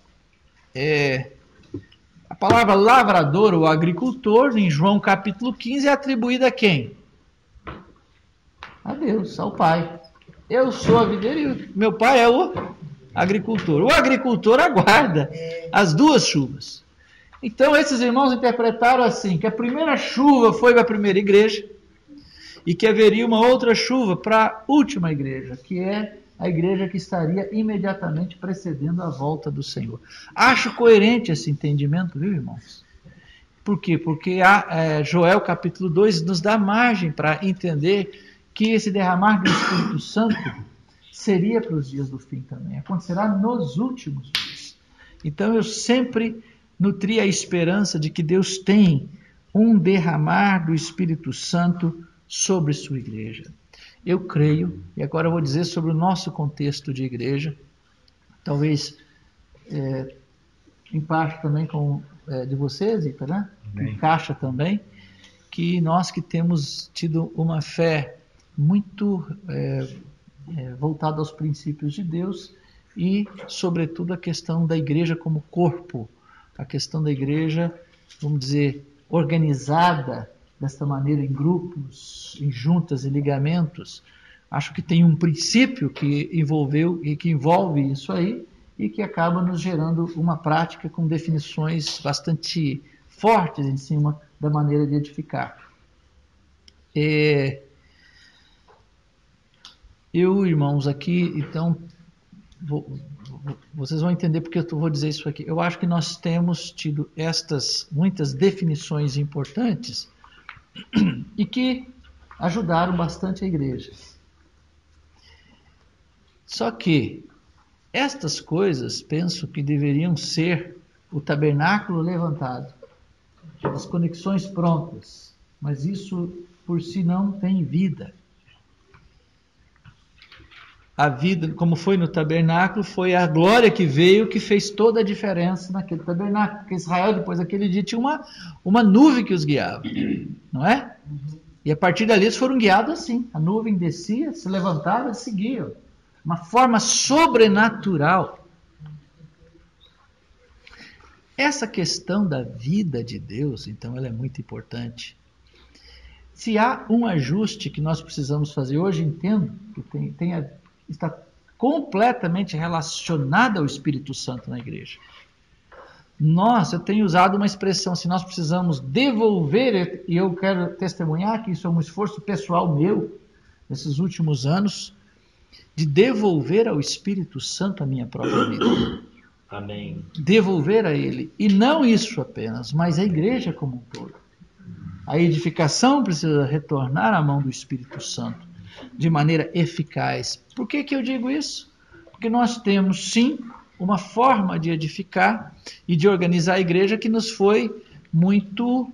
a palavra lavrador ou agricultor, em João capítulo 15, é atribuída a quem? A Deus, ao Pai. Eu sou a videira e meu Pai é o agricultor. O agricultor aguarda as duas chuvas. Então esses irmãos interpretaram assim, que a primeira chuva foi para a primeira igreja e que haveria uma outra chuva para a última igreja, que é a igreja que estaria imediatamente precedendo a volta do Senhor. Acho coerente esse entendimento, viu, irmãos? Por quê? Porque Joel capítulo 2 nos dá margem para entender que esse derramar do Espírito Santo seria para os dias do fim também, acontecerá nos últimos dias. Então eu sempre nutri a esperança de que Deus tem um derramar do Espírito Santo sobre sua igreja. Eu creio, e agora eu vou dizer sobre o nosso contexto de igreja, talvez em parte também com de vocês, né? Encaixa também, que nós que temos tido uma fé muito voltada aos princípios de Deus e, sobretudo, a questão da igreja como corpo, a questão da igreja, vamos dizer, organizada desta maneira em grupos, em juntas e ligamentos. Acho que tem um princípio que envolve isso aí e que acaba nos gerando uma prática com definições bastante fortes em cima da maneira de edificar. Eu, irmãos, aqui, então, vocês vão entender porque eu vou dizer isso aqui. Eu acho que nós temos tido muitas definições importantes e que ajudaram bastante a igreja. Só que estas coisas, penso que deveriam ser o tabernáculo levantado, as conexões prontas, mas isso por si não tem vida. A vida, como foi no tabernáculo, foi a glória que veio que fez toda a diferença naquele tabernáculo. Porque Israel, depois daquele dia, tinha uma nuvem que os guiava, não é? E a partir dali eles foram guiados assim. A nuvem descia, se levantava e seguiam. Uma forma sobrenatural. Essa questão da vida de Deus, então, ela é muito importante. Se há um ajuste que nós precisamos fazer hoje, entendo que está completamente relacionada ao Espírito Santo na igreja. Eu tenho usado uma expressão, se nós precisamos devolver, e eu quero testemunhar que isso é um esforço pessoal meu, nesses últimos anos, de devolver ao Espírito Santo a minha própria vida. Amém. Devolver a Ele. E não isso apenas, mas a igreja como um todo. A edificação precisa retornar à mão do Espírito Santo de maneira eficaz. Por que eu digo isso? Porque nós temos, sim, uma forma de edificar e de organizar a igreja que nos foi muito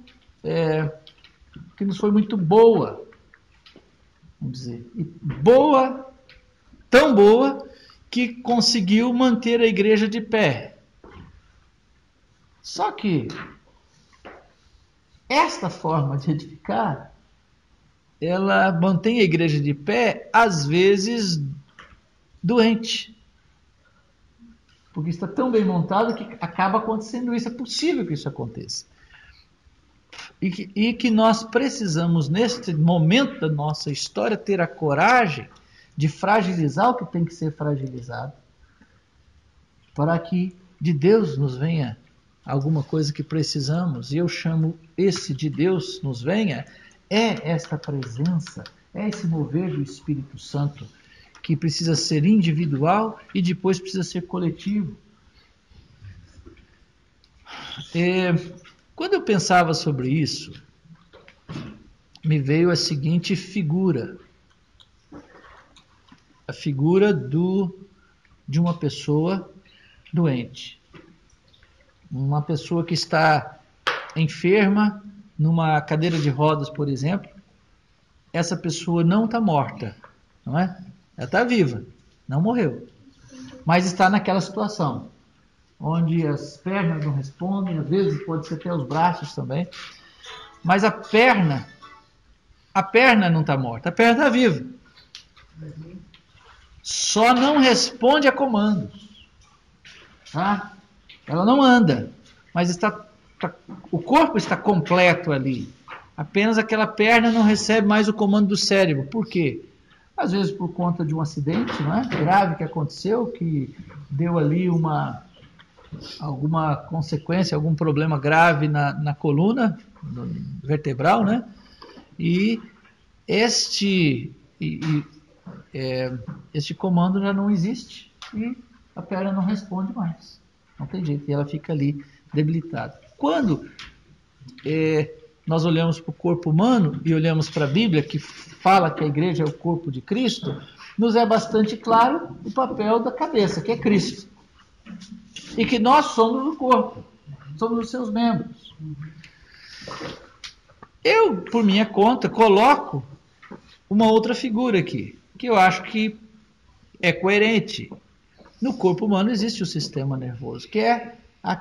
boa. Vamos dizer. E boa, tão boa, que conseguiu manter a igreja de pé. Só que esta forma de edificar, ela mantém a igreja de pé, às vezes doente. Porque está tão bem montado que acaba acontecendo isso. É possível que isso aconteça. E que nós precisamos, neste momento da nossa história, ter a coragem de fragilizar o que tem que ser fragilizado, para que de Deus nos venha alguma coisa que precisamos. E eu chamo esse de Deus nos venha, é esta presença, é esse mover do Espírito Santo, que precisa ser individual e depois precisa ser coletivo. Quando eu pensava sobre isso, me veio a seguinte figura. A figura de uma pessoa doente. Uma pessoa que está enferma, numa cadeira de rodas, por exemplo. Essa pessoa não está morta, não é? Ela está viva, não morreu. Mas está naquela situação, onde as pernas não respondem, às vezes pode ser até os braços também. Mas a perna não está morta, a perna está viva. Só não responde a comandos. Tá? Ela não anda, mas o corpo está completo ali. Apenas aquela perna não recebe mais o comando do cérebro. Por quê? às vezes por conta de um acidente, não é? Grave que aconteceu, que deu ali alguma consequência, algum problema grave na coluna vertebral, né? E este comando já não existe e a perna não responde mais. Não tem jeito, e ela fica ali debilitada. Quando nós olhamos para o corpo humano e olhamos para a Bíblia, que fala que a igreja é o corpo de Cristo, nos é bastante claro o papel da cabeça, que é Cristo. E que nós somos o corpo, somos os seus membros. Eu, por minha conta, coloco uma outra figura aqui, que eu acho que é coerente. No corpo humano existe o sistema nervoso, que é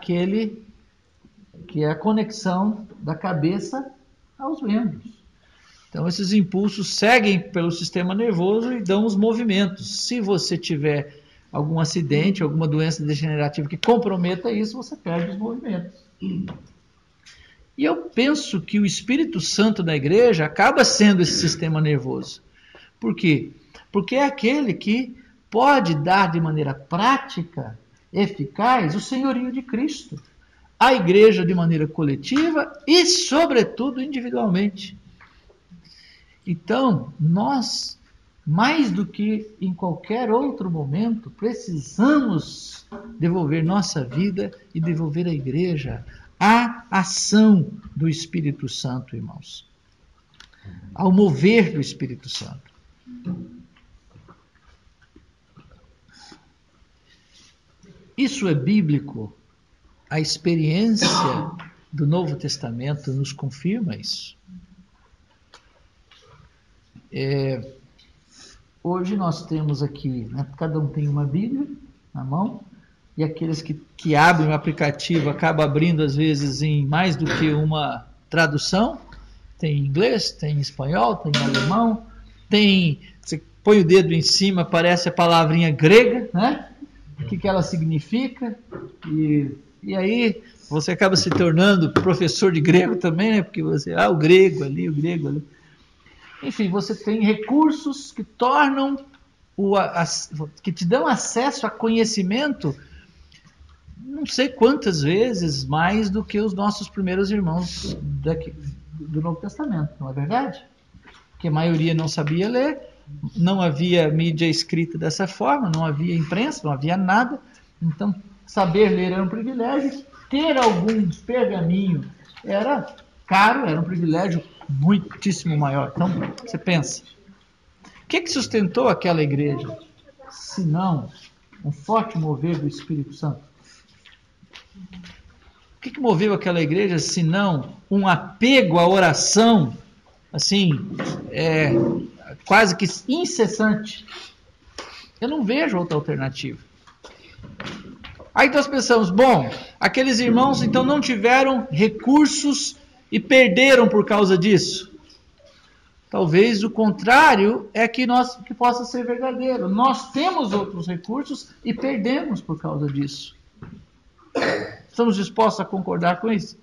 a conexão da cabeça aos membros. Então, esses impulsos seguem pelo sistema nervoso e dão os movimentos. Se você tiver algum acidente, alguma doença degenerativa que comprometa isso, você perde os movimentos. E eu penso que o Espírito Santo da igreja acaba sendo esse sistema nervoso. Por quê? Porque é aquele que pode dar de maneira prática, eficaz, o senhorio de Cristo. A igreja de maneira coletiva e, sobretudo, individualmente. Então, nós, mais do que em qualquer outro momento, precisamos devolver nossa vida e devolver à igreja a ação do Espírito Santo, irmãos. Ao mover do Espírito Santo. Isso é bíblico. A experiência do Novo Testamento nos confirma isso. Hoje nós temos aqui, né, cada um tem uma Bíblia na mão, e aqueles que abrem o aplicativo acabam abrindo às vezes em mais do que uma tradução. Tem inglês, tem espanhol, tem alemão, você põe o dedo em cima, aparece a palavrinha grega, né? O que ela significa, e aí você acaba se tornando professor de grego também, né? Porque você, o grego ali. Enfim, você tem recursos que tornam, que te dão acesso a conhecimento, não sei quantas vezes mais do que os nossos primeiros irmãos do Novo Testamento, não é verdade? Porque a maioria não sabia ler, não havia mídia escrita dessa forma, não havia imprensa, não havia nada, então saber ler era um privilégio, ter algum pergaminho era caro, era um privilégio muitíssimo maior. Então, você pensa, o que sustentou aquela igreja, se não um forte mover do Espírito Santo? O que moveu aquela igreja, se não um apego à oração, assim, quase que incessante? Eu não vejo outra alternativa. Aí nós pensamos, bom, aqueles irmãos então não tiveram recursos e perderam por causa disso. Talvez o contrário que possa ser verdadeiro. Nós temos outros recursos e perdemos por causa disso. Estamos dispostos a concordar com isso?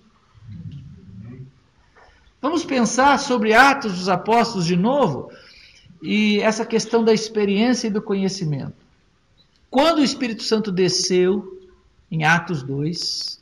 Vamos pensar sobre Atos dos Apóstolos de novo e essa questão da experiência e do conhecimento. Quando o Espírito Santo desceu em Atos 2,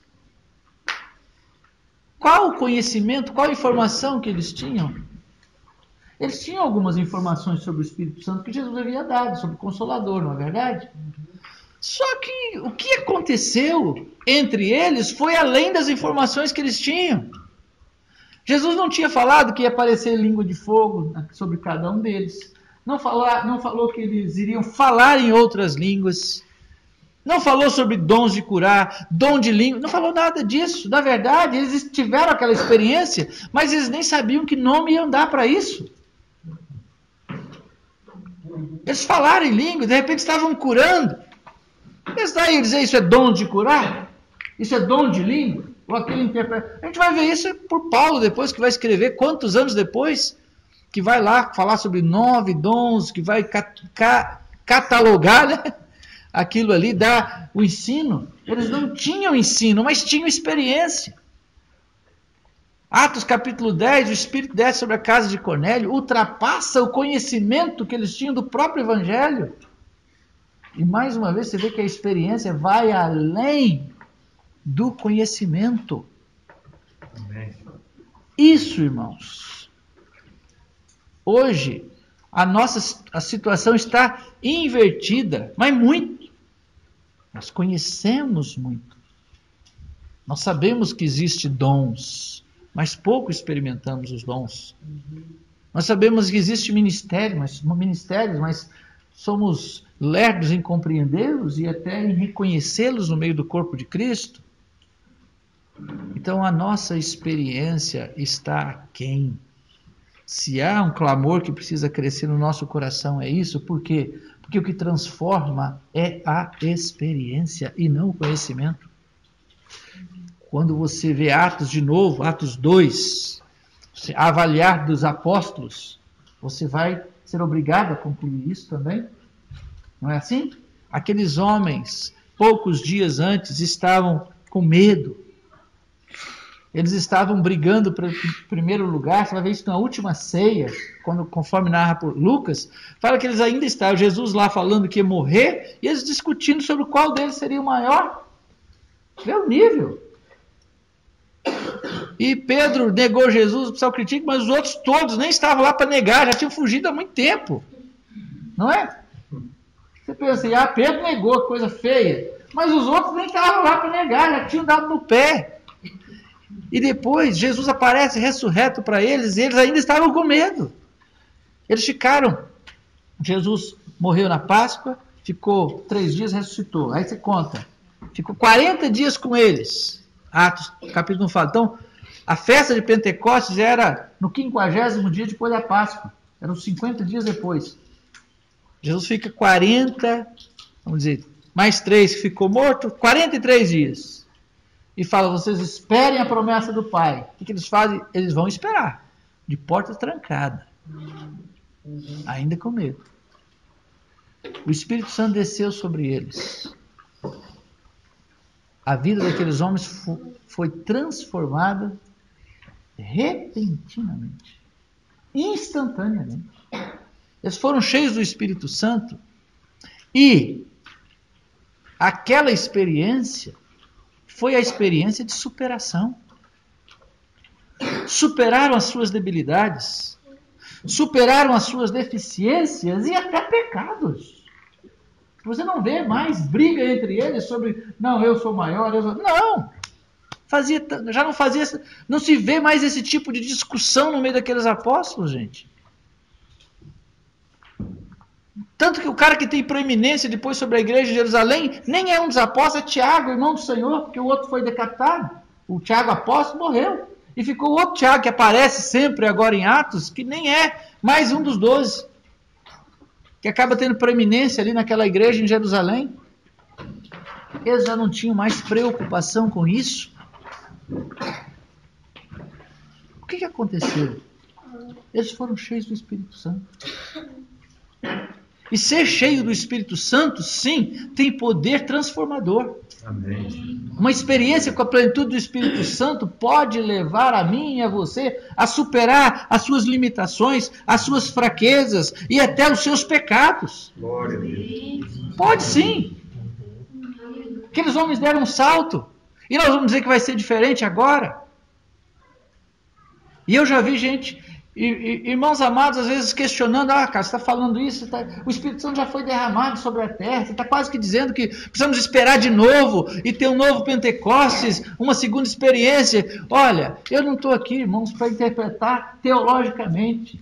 qual o conhecimento, qual a informação que eles tinham? Eles tinham algumas informações sobre o Espírito Santo que Jesus havia dado, sobre o Consolador, não é verdade? Só que o que aconteceu entre eles foi além das informações que eles tinham. Jesus não tinha falado que ia aparecer língua de fogo sobre cada um deles. Não falou que eles iriam falar em outras línguas. Não falou sobre dons de curar, dom de língua. Não falou nada disso. Na verdade, eles tiveram aquela experiência, mas eles nem sabiam que nome iam dar para isso. Eles falaram em língua, de repente estavam curando. Eles daí dizer isso é dom de curar? Isso é dom de língua? Ou aquele interpreta? A gente vai ver isso por Paulo depois, que vai escrever quantos anos depois, que vai lá falar sobre 9 dons, que vai catalogar, né? Aquilo ali, dar o ensino. Eles não tinham ensino, mas tinham experiência. Atos capítulo 10, o Espírito desce sobre a casa de Cornélio, ultrapassa o conhecimento que eles tinham do próprio Evangelho. E mais uma vez você vê que a experiência vai além do conhecimento. Amém. Isso, irmãos. Hoje, a situação está invertida, mas muito. Nós conhecemos muito. Nós sabemos que existem dons, mas pouco experimentamos os dons. Nós sabemos que existe ministérios, mas somos lerdos em compreendê-los e até em reconhecê-los no meio do corpo de Cristo. Então a nossa experiência está aquém. Se há um clamor que precisa crescer no nosso coração, é isso. Por quê? Porque o que transforma é a experiência e não o conhecimento. Quando você vê Atos de novo, Atos 2, você avaliar dos apóstolos, você vai ser obrigado a concluir isso também. Não é assim? Aqueles homens, poucos dias antes, estavam com medo. Eles estavam brigando pelo primeiro lugar. Você vai ver isso na última ceia, conforme narra por Lucas, fala que eles ainda estavam, Jesus lá falando que ia morrer, e eles discutindo sobre qual deles seria o maior. Vê o nível. E Pedro negou Jesus, o pessoal critica, mas os outros todos nem estavam lá para negar, já tinham fugido há muito tempo. Não é? Você pensa assim, Pedro negou, coisa feia. Mas os outros nem estavam lá para negar, já tinham dado no pé. E depois Jesus aparece ressurreto para eles, e eles ainda estavam com medo. Eles ficaram. Jesus morreu na Páscoa, ficou 3 dias, ressuscitou. Aí você conta. Ficou 40 dias com eles. Atos, capítulo 1 fala. Então, a festa de Pentecostes era no 50º dia depois da Páscoa. Eram 50 dias depois. Jesus fica 40, vamos dizer, mais 3 que ficou morto, 43 dias. E fala, vocês esperem a promessa do Pai. O que eles fazem? Eles vão esperar, de porta trancada, ainda com medo. O Espírito Santo desceu sobre eles. A vida daqueles homens foi transformada repentinamente, instantaneamente. Eles foram cheios do Espírito Santo e aquela experiência foi a experiência de superação. Superaram as suas debilidades, superaram as suas deficiências e até pecados. Você não vê mais briga entre eles sobre, não, eu sou maior, não. Não se vê mais esse tipo de discussão no meio daqueles apóstolos, gente. Tanto que o cara que tem proeminência depois sobre a igreja de Jerusalém, nem é um dos apóstolos, é Tiago, irmão do Senhor, porque o outro foi decapitado. O Tiago apóstolo morreu. E ficou o outro Tiago, que aparece sempre agora em Atos, que nem é mais um dos 12. Que acaba tendo proeminência ali naquela igreja em Jerusalém. Eles já não tinham mais preocupação com isso. O que aconteceu? Eles foram cheios do Espírito Santo. E ser cheio do Espírito Santo, sim, tem poder transformador. Amém. Uma experiência com a plenitude do Espírito Santo pode levar a mim e a você a superar as suas limitações, as suas fraquezas e até os seus pecados. Glória a Deus. Pode sim. Aqueles homens deram um salto. E nós vamos dizer que vai ser diferente agora. E eu já vi gente... irmãos amados, às vezes questionando, cara, você está falando isso, o Espírito Santo já foi derramado sobre a terra, você está quase que dizendo que precisamos esperar de novo e ter um novo Pentecostes, uma segunda experiência. Olha, eu não estou aqui, irmãos, para interpretar teologicamente.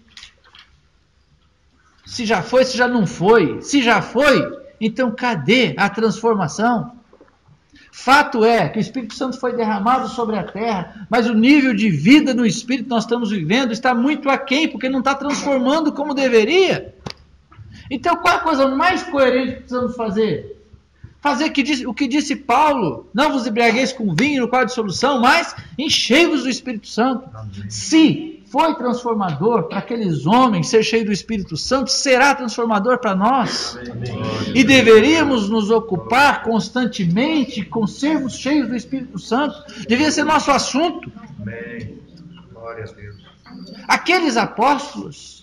Se já foi, se já não foi. Se já foi, então cadê a transformação? Fato é que o Espírito Santo foi derramado sobre a terra, mas o nível de vida no Espírito que nós estamos vivendo está muito aquém, porque não está transformando como deveria. Então qual é a coisa mais coerente que precisamos fazer? Fazer o que disse Paulo, não vos embriagueis com vinho no qual há dissolução, mas enchei-vos do Espírito Santo. Amém. Se foi transformador para aqueles homens ser cheio do Espírito Santo, será transformador para nós. Amém. E deveríamos nos ocupar constantemente com sermos cheios do Espírito Santo. Devia ser nosso assunto. Amém. Glória a Deus. Aqueles apóstolos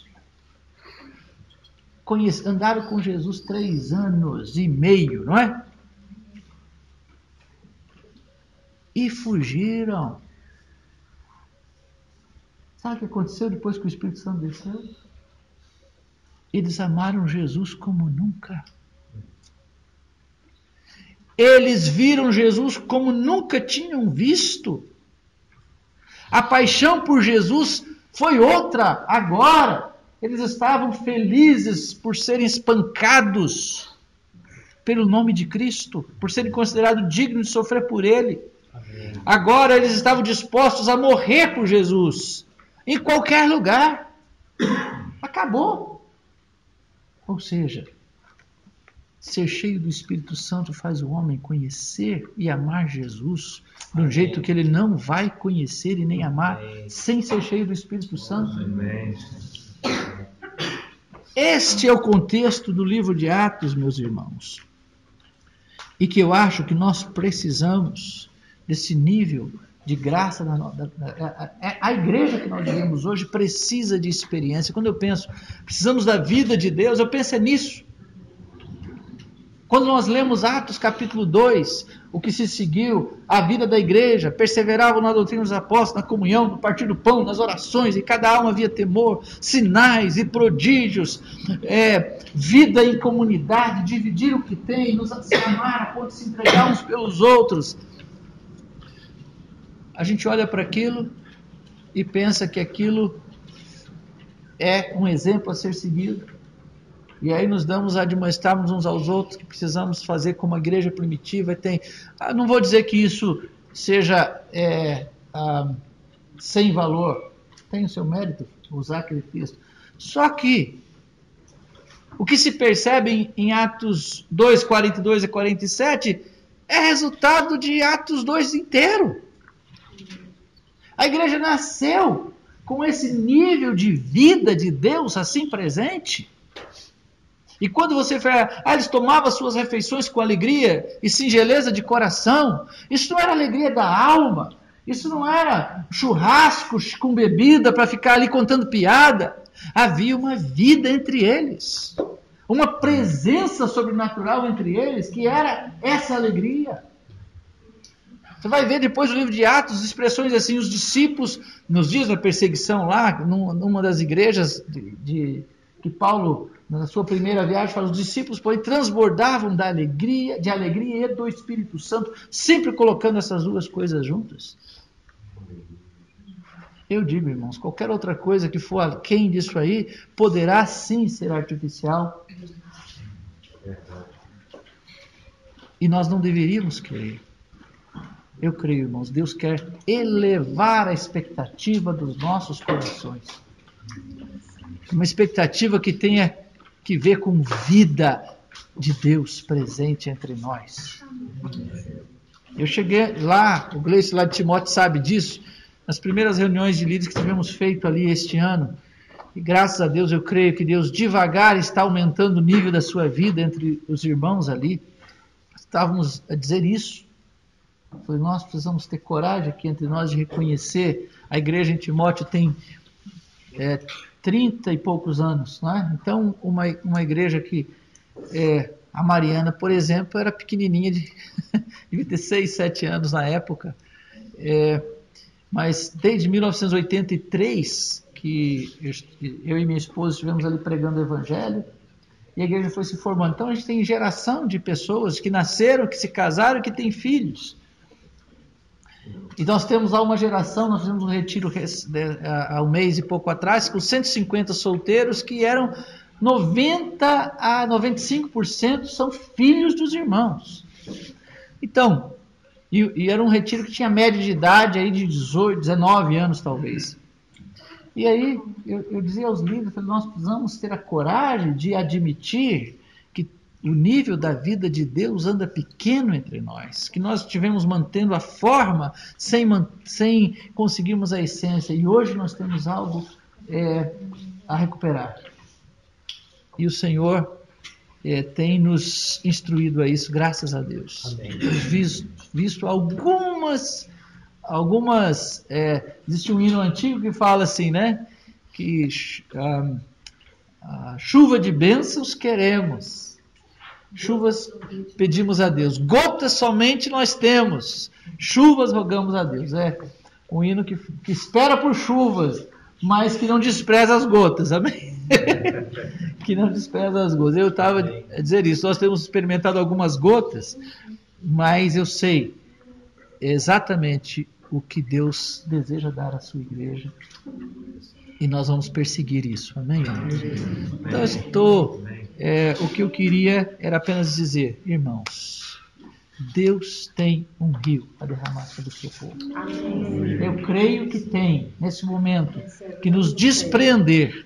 andaram com Jesus 3 anos e meio, não é? E fugiram. Sabe o que aconteceu depois que o Espírito Santo desceu? Eles amaram Jesus como nunca. Eles viram Jesus como nunca tinham visto. A paixão por Jesus foi outra agora. Eles estavam felizes por serem espancados pelo nome de Cristo, por serem considerados dignos de sofrer por Ele. Amém. Agora eles estavam dispostos a morrer por Jesus, em qualquer lugar. Acabou. Ou seja, ser cheio do Espírito Santo faz o homem conhecer e amar Jesus de um jeito que ele não vai conhecer e nem amar sem ser cheio do Espírito Santo. Amém. Este é o contexto do livro de Atos, meus irmãos. E que eu acho que nós precisamos desse nível de graça. A igreja que nós vivemos hoje precisa de experiência. Quando eu penso, precisamos da vida de Deus, eu penso nisso. Quando nós lemos Atos capítulo 2, o que se seguiu, a vida da igreja, perseveravam na doutrina dos apóstolos, na comunhão, no partir do pão, nas orações, e cada alma havia temor, sinais e prodígios, vida em comunidade, dividir o que tem, se amar a ponto de se entregar uns pelos outros. A gente olha para aquilo e pensa que aquilo é um exemplo a ser seguido. E aí nos damos a admoestarmos uns aos outros que precisamos fazer como a igreja primitiva. Não vou dizer que isso seja sem valor. Tem o seu mérito usar aquele texto. Só que o que se percebe em Atos 2, 42 e 47 é resultado de Atos 2 inteiro. A igreja nasceu com esse nível de vida de Deus assim presente. E quando você fala, eles tomavam suas refeições com alegria e singeleza de coração, isso não era alegria da alma, isso não era churrascos com bebida para ficar ali contando piada. Havia uma vida entre eles, uma presença sobrenatural entre eles, que era essa alegria. Você vai ver depois no livro de Atos, expressões assim, os discípulos, nos dias da perseguição lá, numa das igrejas que Paulo, na sua primeira viagem, fala, os discípulos, porém, transbordavam de alegria e do Espírito Santo, sempre colocando essas duas coisas juntas. Eu digo, irmãos, qualquer outra coisa que for aquém disso aí, poderá sim ser artificial. E nós não deveríamos crer. Eu creio, irmãos, Deus quer elevar a expectativa dos nossos corações. Uma expectativa que tenha que ver com vida de Deus presente entre nós. Eu cheguei lá, o Gleice lá de Timóteo sabe disso, nas primeiras reuniões de líderes que tivemos feito ali este ano, e graças a Deus eu creio que Deus devagar está aumentando o nível da sua vida entre os irmãos ali. Estávamos a dizer isso. Falei, nós precisamos ter coragem aqui entre nós de reconhecer. A igreja em Timóteo tem 30 e poucos anos, não é? Então uma igreja que a Mariana, por exemplo, era pequenininha, devia ter 6, 7 anos na época, mas desde 1983 que eu e minha esposa estivemos ali pregando o evangelho e a igreja foi se formando. Então a gente tem geração de pessoas que nasceram, que se casaram, que têm filhos. E nós temos lá uma geração, nós fizemos um retiro há um mês e pouco atrás, com 150 solteiros, que eram 90 a 95% são filhos dos irmãos. Então, e era um retiro que tinha média de idade aí de 18, 19 anos talvez. E aí eu dizia aos líderes, nós precisamos ter a coragem de admitir que o nível da vida de Deus anda pequeno entre nós, que nós estivemos mantendo a forma sem conseguirmos a essência, e hoje nós temos algo a recuperar. E o Senhor tem nos instruído a isso, graças a Deus. Amém. Temos visto algumas existe um hino antigo que fala assim, né? Que a chuva de bênçãos queremos, chuvas pedimos a Deus, gotas somente nós temos, chuvas rogamos a Deus. É um hino que espera por chuvas, mas que não despreza as gotas, amém? Que não despreza as gotas. Eu estava a dizer isso, nós temos experimentado algumas gotas, mas eu sei exatamente o que Deus deseja dar à sua igreja, e nós vamos perseguir isso, amém? Então o que eu queria era apenas dizer, irmãos, Deus tem um rio a derramar sobre o seu povo. Eu creio que tem, nesse momento, que nos desprender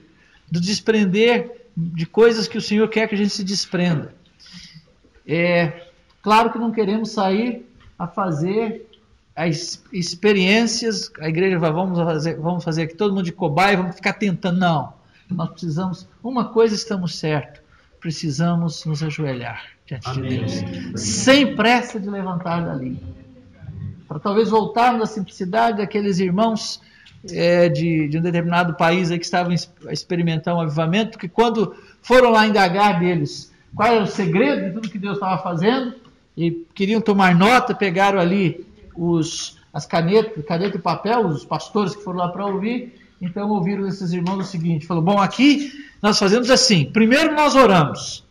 de coisas que o Senhor quer que a gente se desprenda. Claro que não queremos sair a fazer as experiências, a igreja vai, vamos fazer aqui todo mundo de cobaia, vamos ficar tentando. Não, nós precisamos, uma coisa estamos certos, precisamos nos ajoelhar diante de Deus, sem pressa de levantar dali, para talvez voltarmos à simplicidade daqueles irmãos de um determinado país aí que estavam a experimentar um avivamento, que quando foram lá indagar deles qual era o segredo de tudo que Deus estava fazendo, e queriam tomar nota, pegaram ali as canetas, caneta e papel, os pastores que foram lá para ouvir, então ouviram esses irmãos o seguinte, falou, bom, aqui nós fazemos assim, primeiro nós oramos,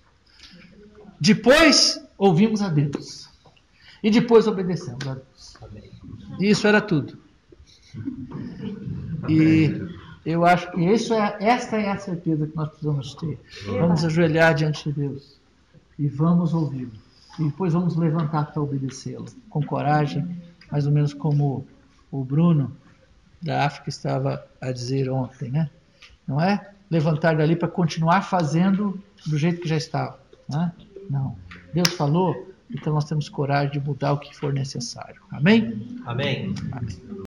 depois ouvimos a Deus, e depois obedecemos a Deus. E isso era tudo. E eu acho que esta é a certeza que nós precisamos ter. Vamos ajoelhar diante de Deus e vamos ouvi-lo. E depois vamos levantar para obedecê-lo, com coragem, mais ou menos como o Bruno da África estava a dizer ontem, né? Não é levantar dali para continuar fazendo do jeito que já estava, né? Não. Deus falou, então nós temos coragem de mudar o que for necessário. Amém? Amém. Amém.